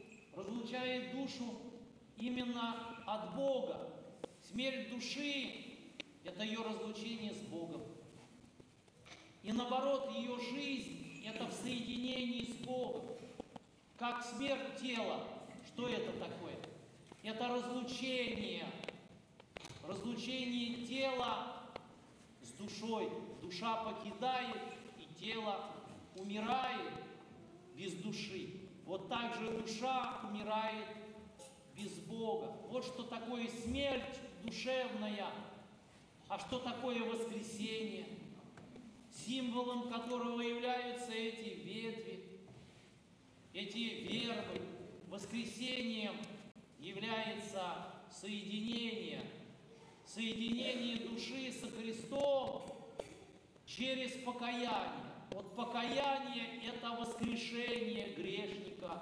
именно от Бога. Смерть души – это ее разлучение с Богом. И наоборот, ее жизнь – это в соединении с Богом. Как смерть тела. Что это такое? Это разлучение тела с душой. Душа покидает, и тело умирает без души. Вот так же душа умирает без Бога. Вот что такое смерть душевная. А что такое воскресение? Символом которого являются эти ветви, эти вербы. Воскресением является соединение души со Христом через покаяние. Вот покаяние – это воскрешение грешника.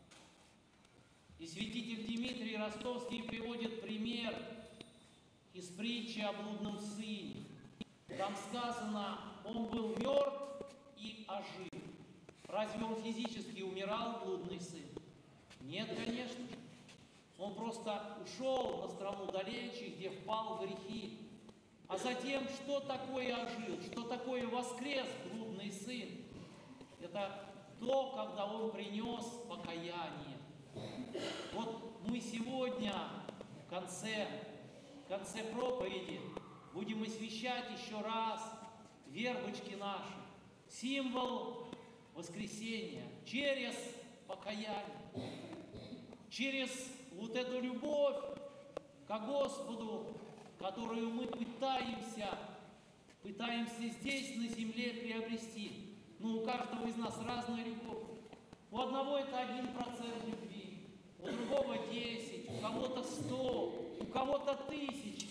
И святитель Дмитрий Ростовский приводит пример из притчи о блудном сыне. Там сказано, он был мертв и ожил. Разве он физически умирал, блудный сын? Нет, конечно. Он просто ушел на страну далече, где впал в грехи. А затем, что такое ожил? Что такое воскрес блудный сын? Это то, когда он принес покаяние. Вот мы сегодня в конце проповеди будем освящать еще раз вербочки наши. Символ воскресения через покаяние. Через вот эту любовь к Господу, которую мы пытаемся здесь на земле приобрести. Ну, у каждого из нас разная любовь. У одного это 1% любви, у другого 10, у кого-то 100, у кого-то 1000.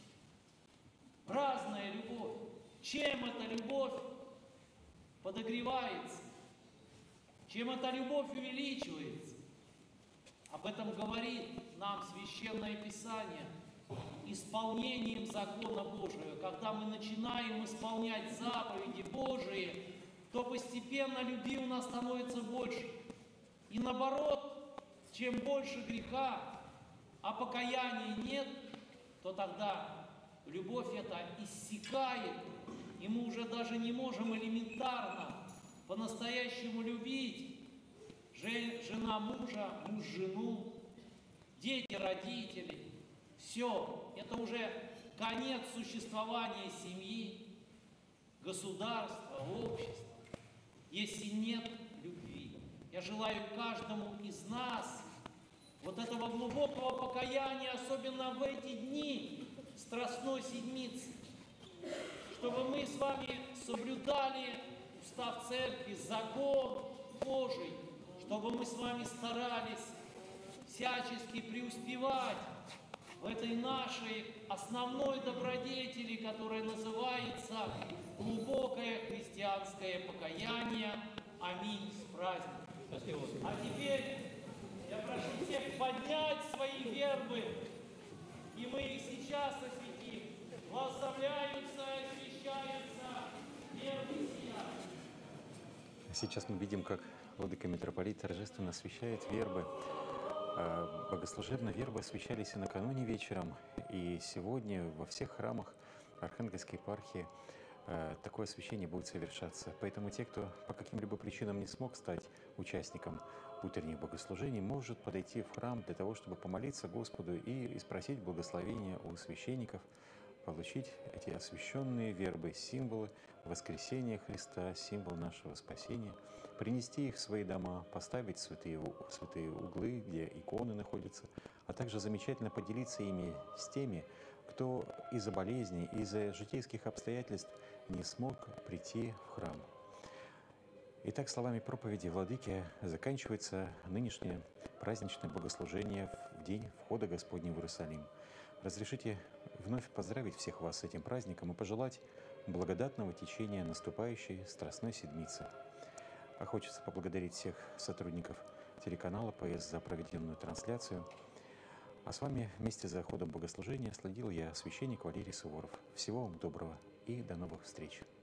Разная любовь. Чем эта любовь подогревается? Чем эта любовь увеличивается? Об этом говорит нам Священное Писание. Исполнением закона Божия. Когда мы начинаем исполнять заповеди Божии, то постепенно любви у нас становится больше. И наоборот, чем больше греха, а покаяния нет, то тогда любовь эта иссякает, и мы уже даже не можем элементарно по-настоящему любить. Жена мужа, муж жену, дети родителей. Все, это уже конец существования семьи, государства, общества, если нет любви. Я желаю каждому из нас вот этого глубокого покаяния, особенно в эти дни Страстной Седмицы, чтобы мы с вами соблюдали устав Церкви, закон Божий, чтобы мы с вами старались всячески преуспевать в этой нашей основной добродетели, которая называется глубокое христианское покаяние. Аминь. С праздником! А теперь я прошу всех поднять свои вербы, и мы их сейчас осветим. Благословляются, освящаются вербы сия. Сейчас мы видим, как владыка митрополит торжественно освящает вербы. Богослужебно вербы освящались и накануне вечером, и сегодня во всех храмах Архангельской епархии такое освящение будет совершаться. Поэтому те, кто по каким-либо причинам не смог стать участником утренних богослужений, может подойти в храм для того, чтобы помолиться Господу и спросить благословения у священников, получить эти освященные вербы, символы воскресения Христа, символ нашего спасения, принести их в свои дома, поставить святые углы, где иконы находятся, а также замечательно поделиться ими с теми, кто из-за болезней, из-за житейских обстоятельств не смог прийти в храм. Итак, словами проповеди владыки заканчивается нынешнее праздничное богослужение в день входа Господня в Иерусалим. Разрешите вновь поздравить всех вас с этим праздником и пожелать благодатного течения наступающей Страстной Седмицы. А хочется поблагодарить всех сотрудников телеканала ПС за проведенную трансляцию. А с вами вместе за ходом богослужения следил я, священник Валерий Суворов. Всего вам доброго и до новых встреч!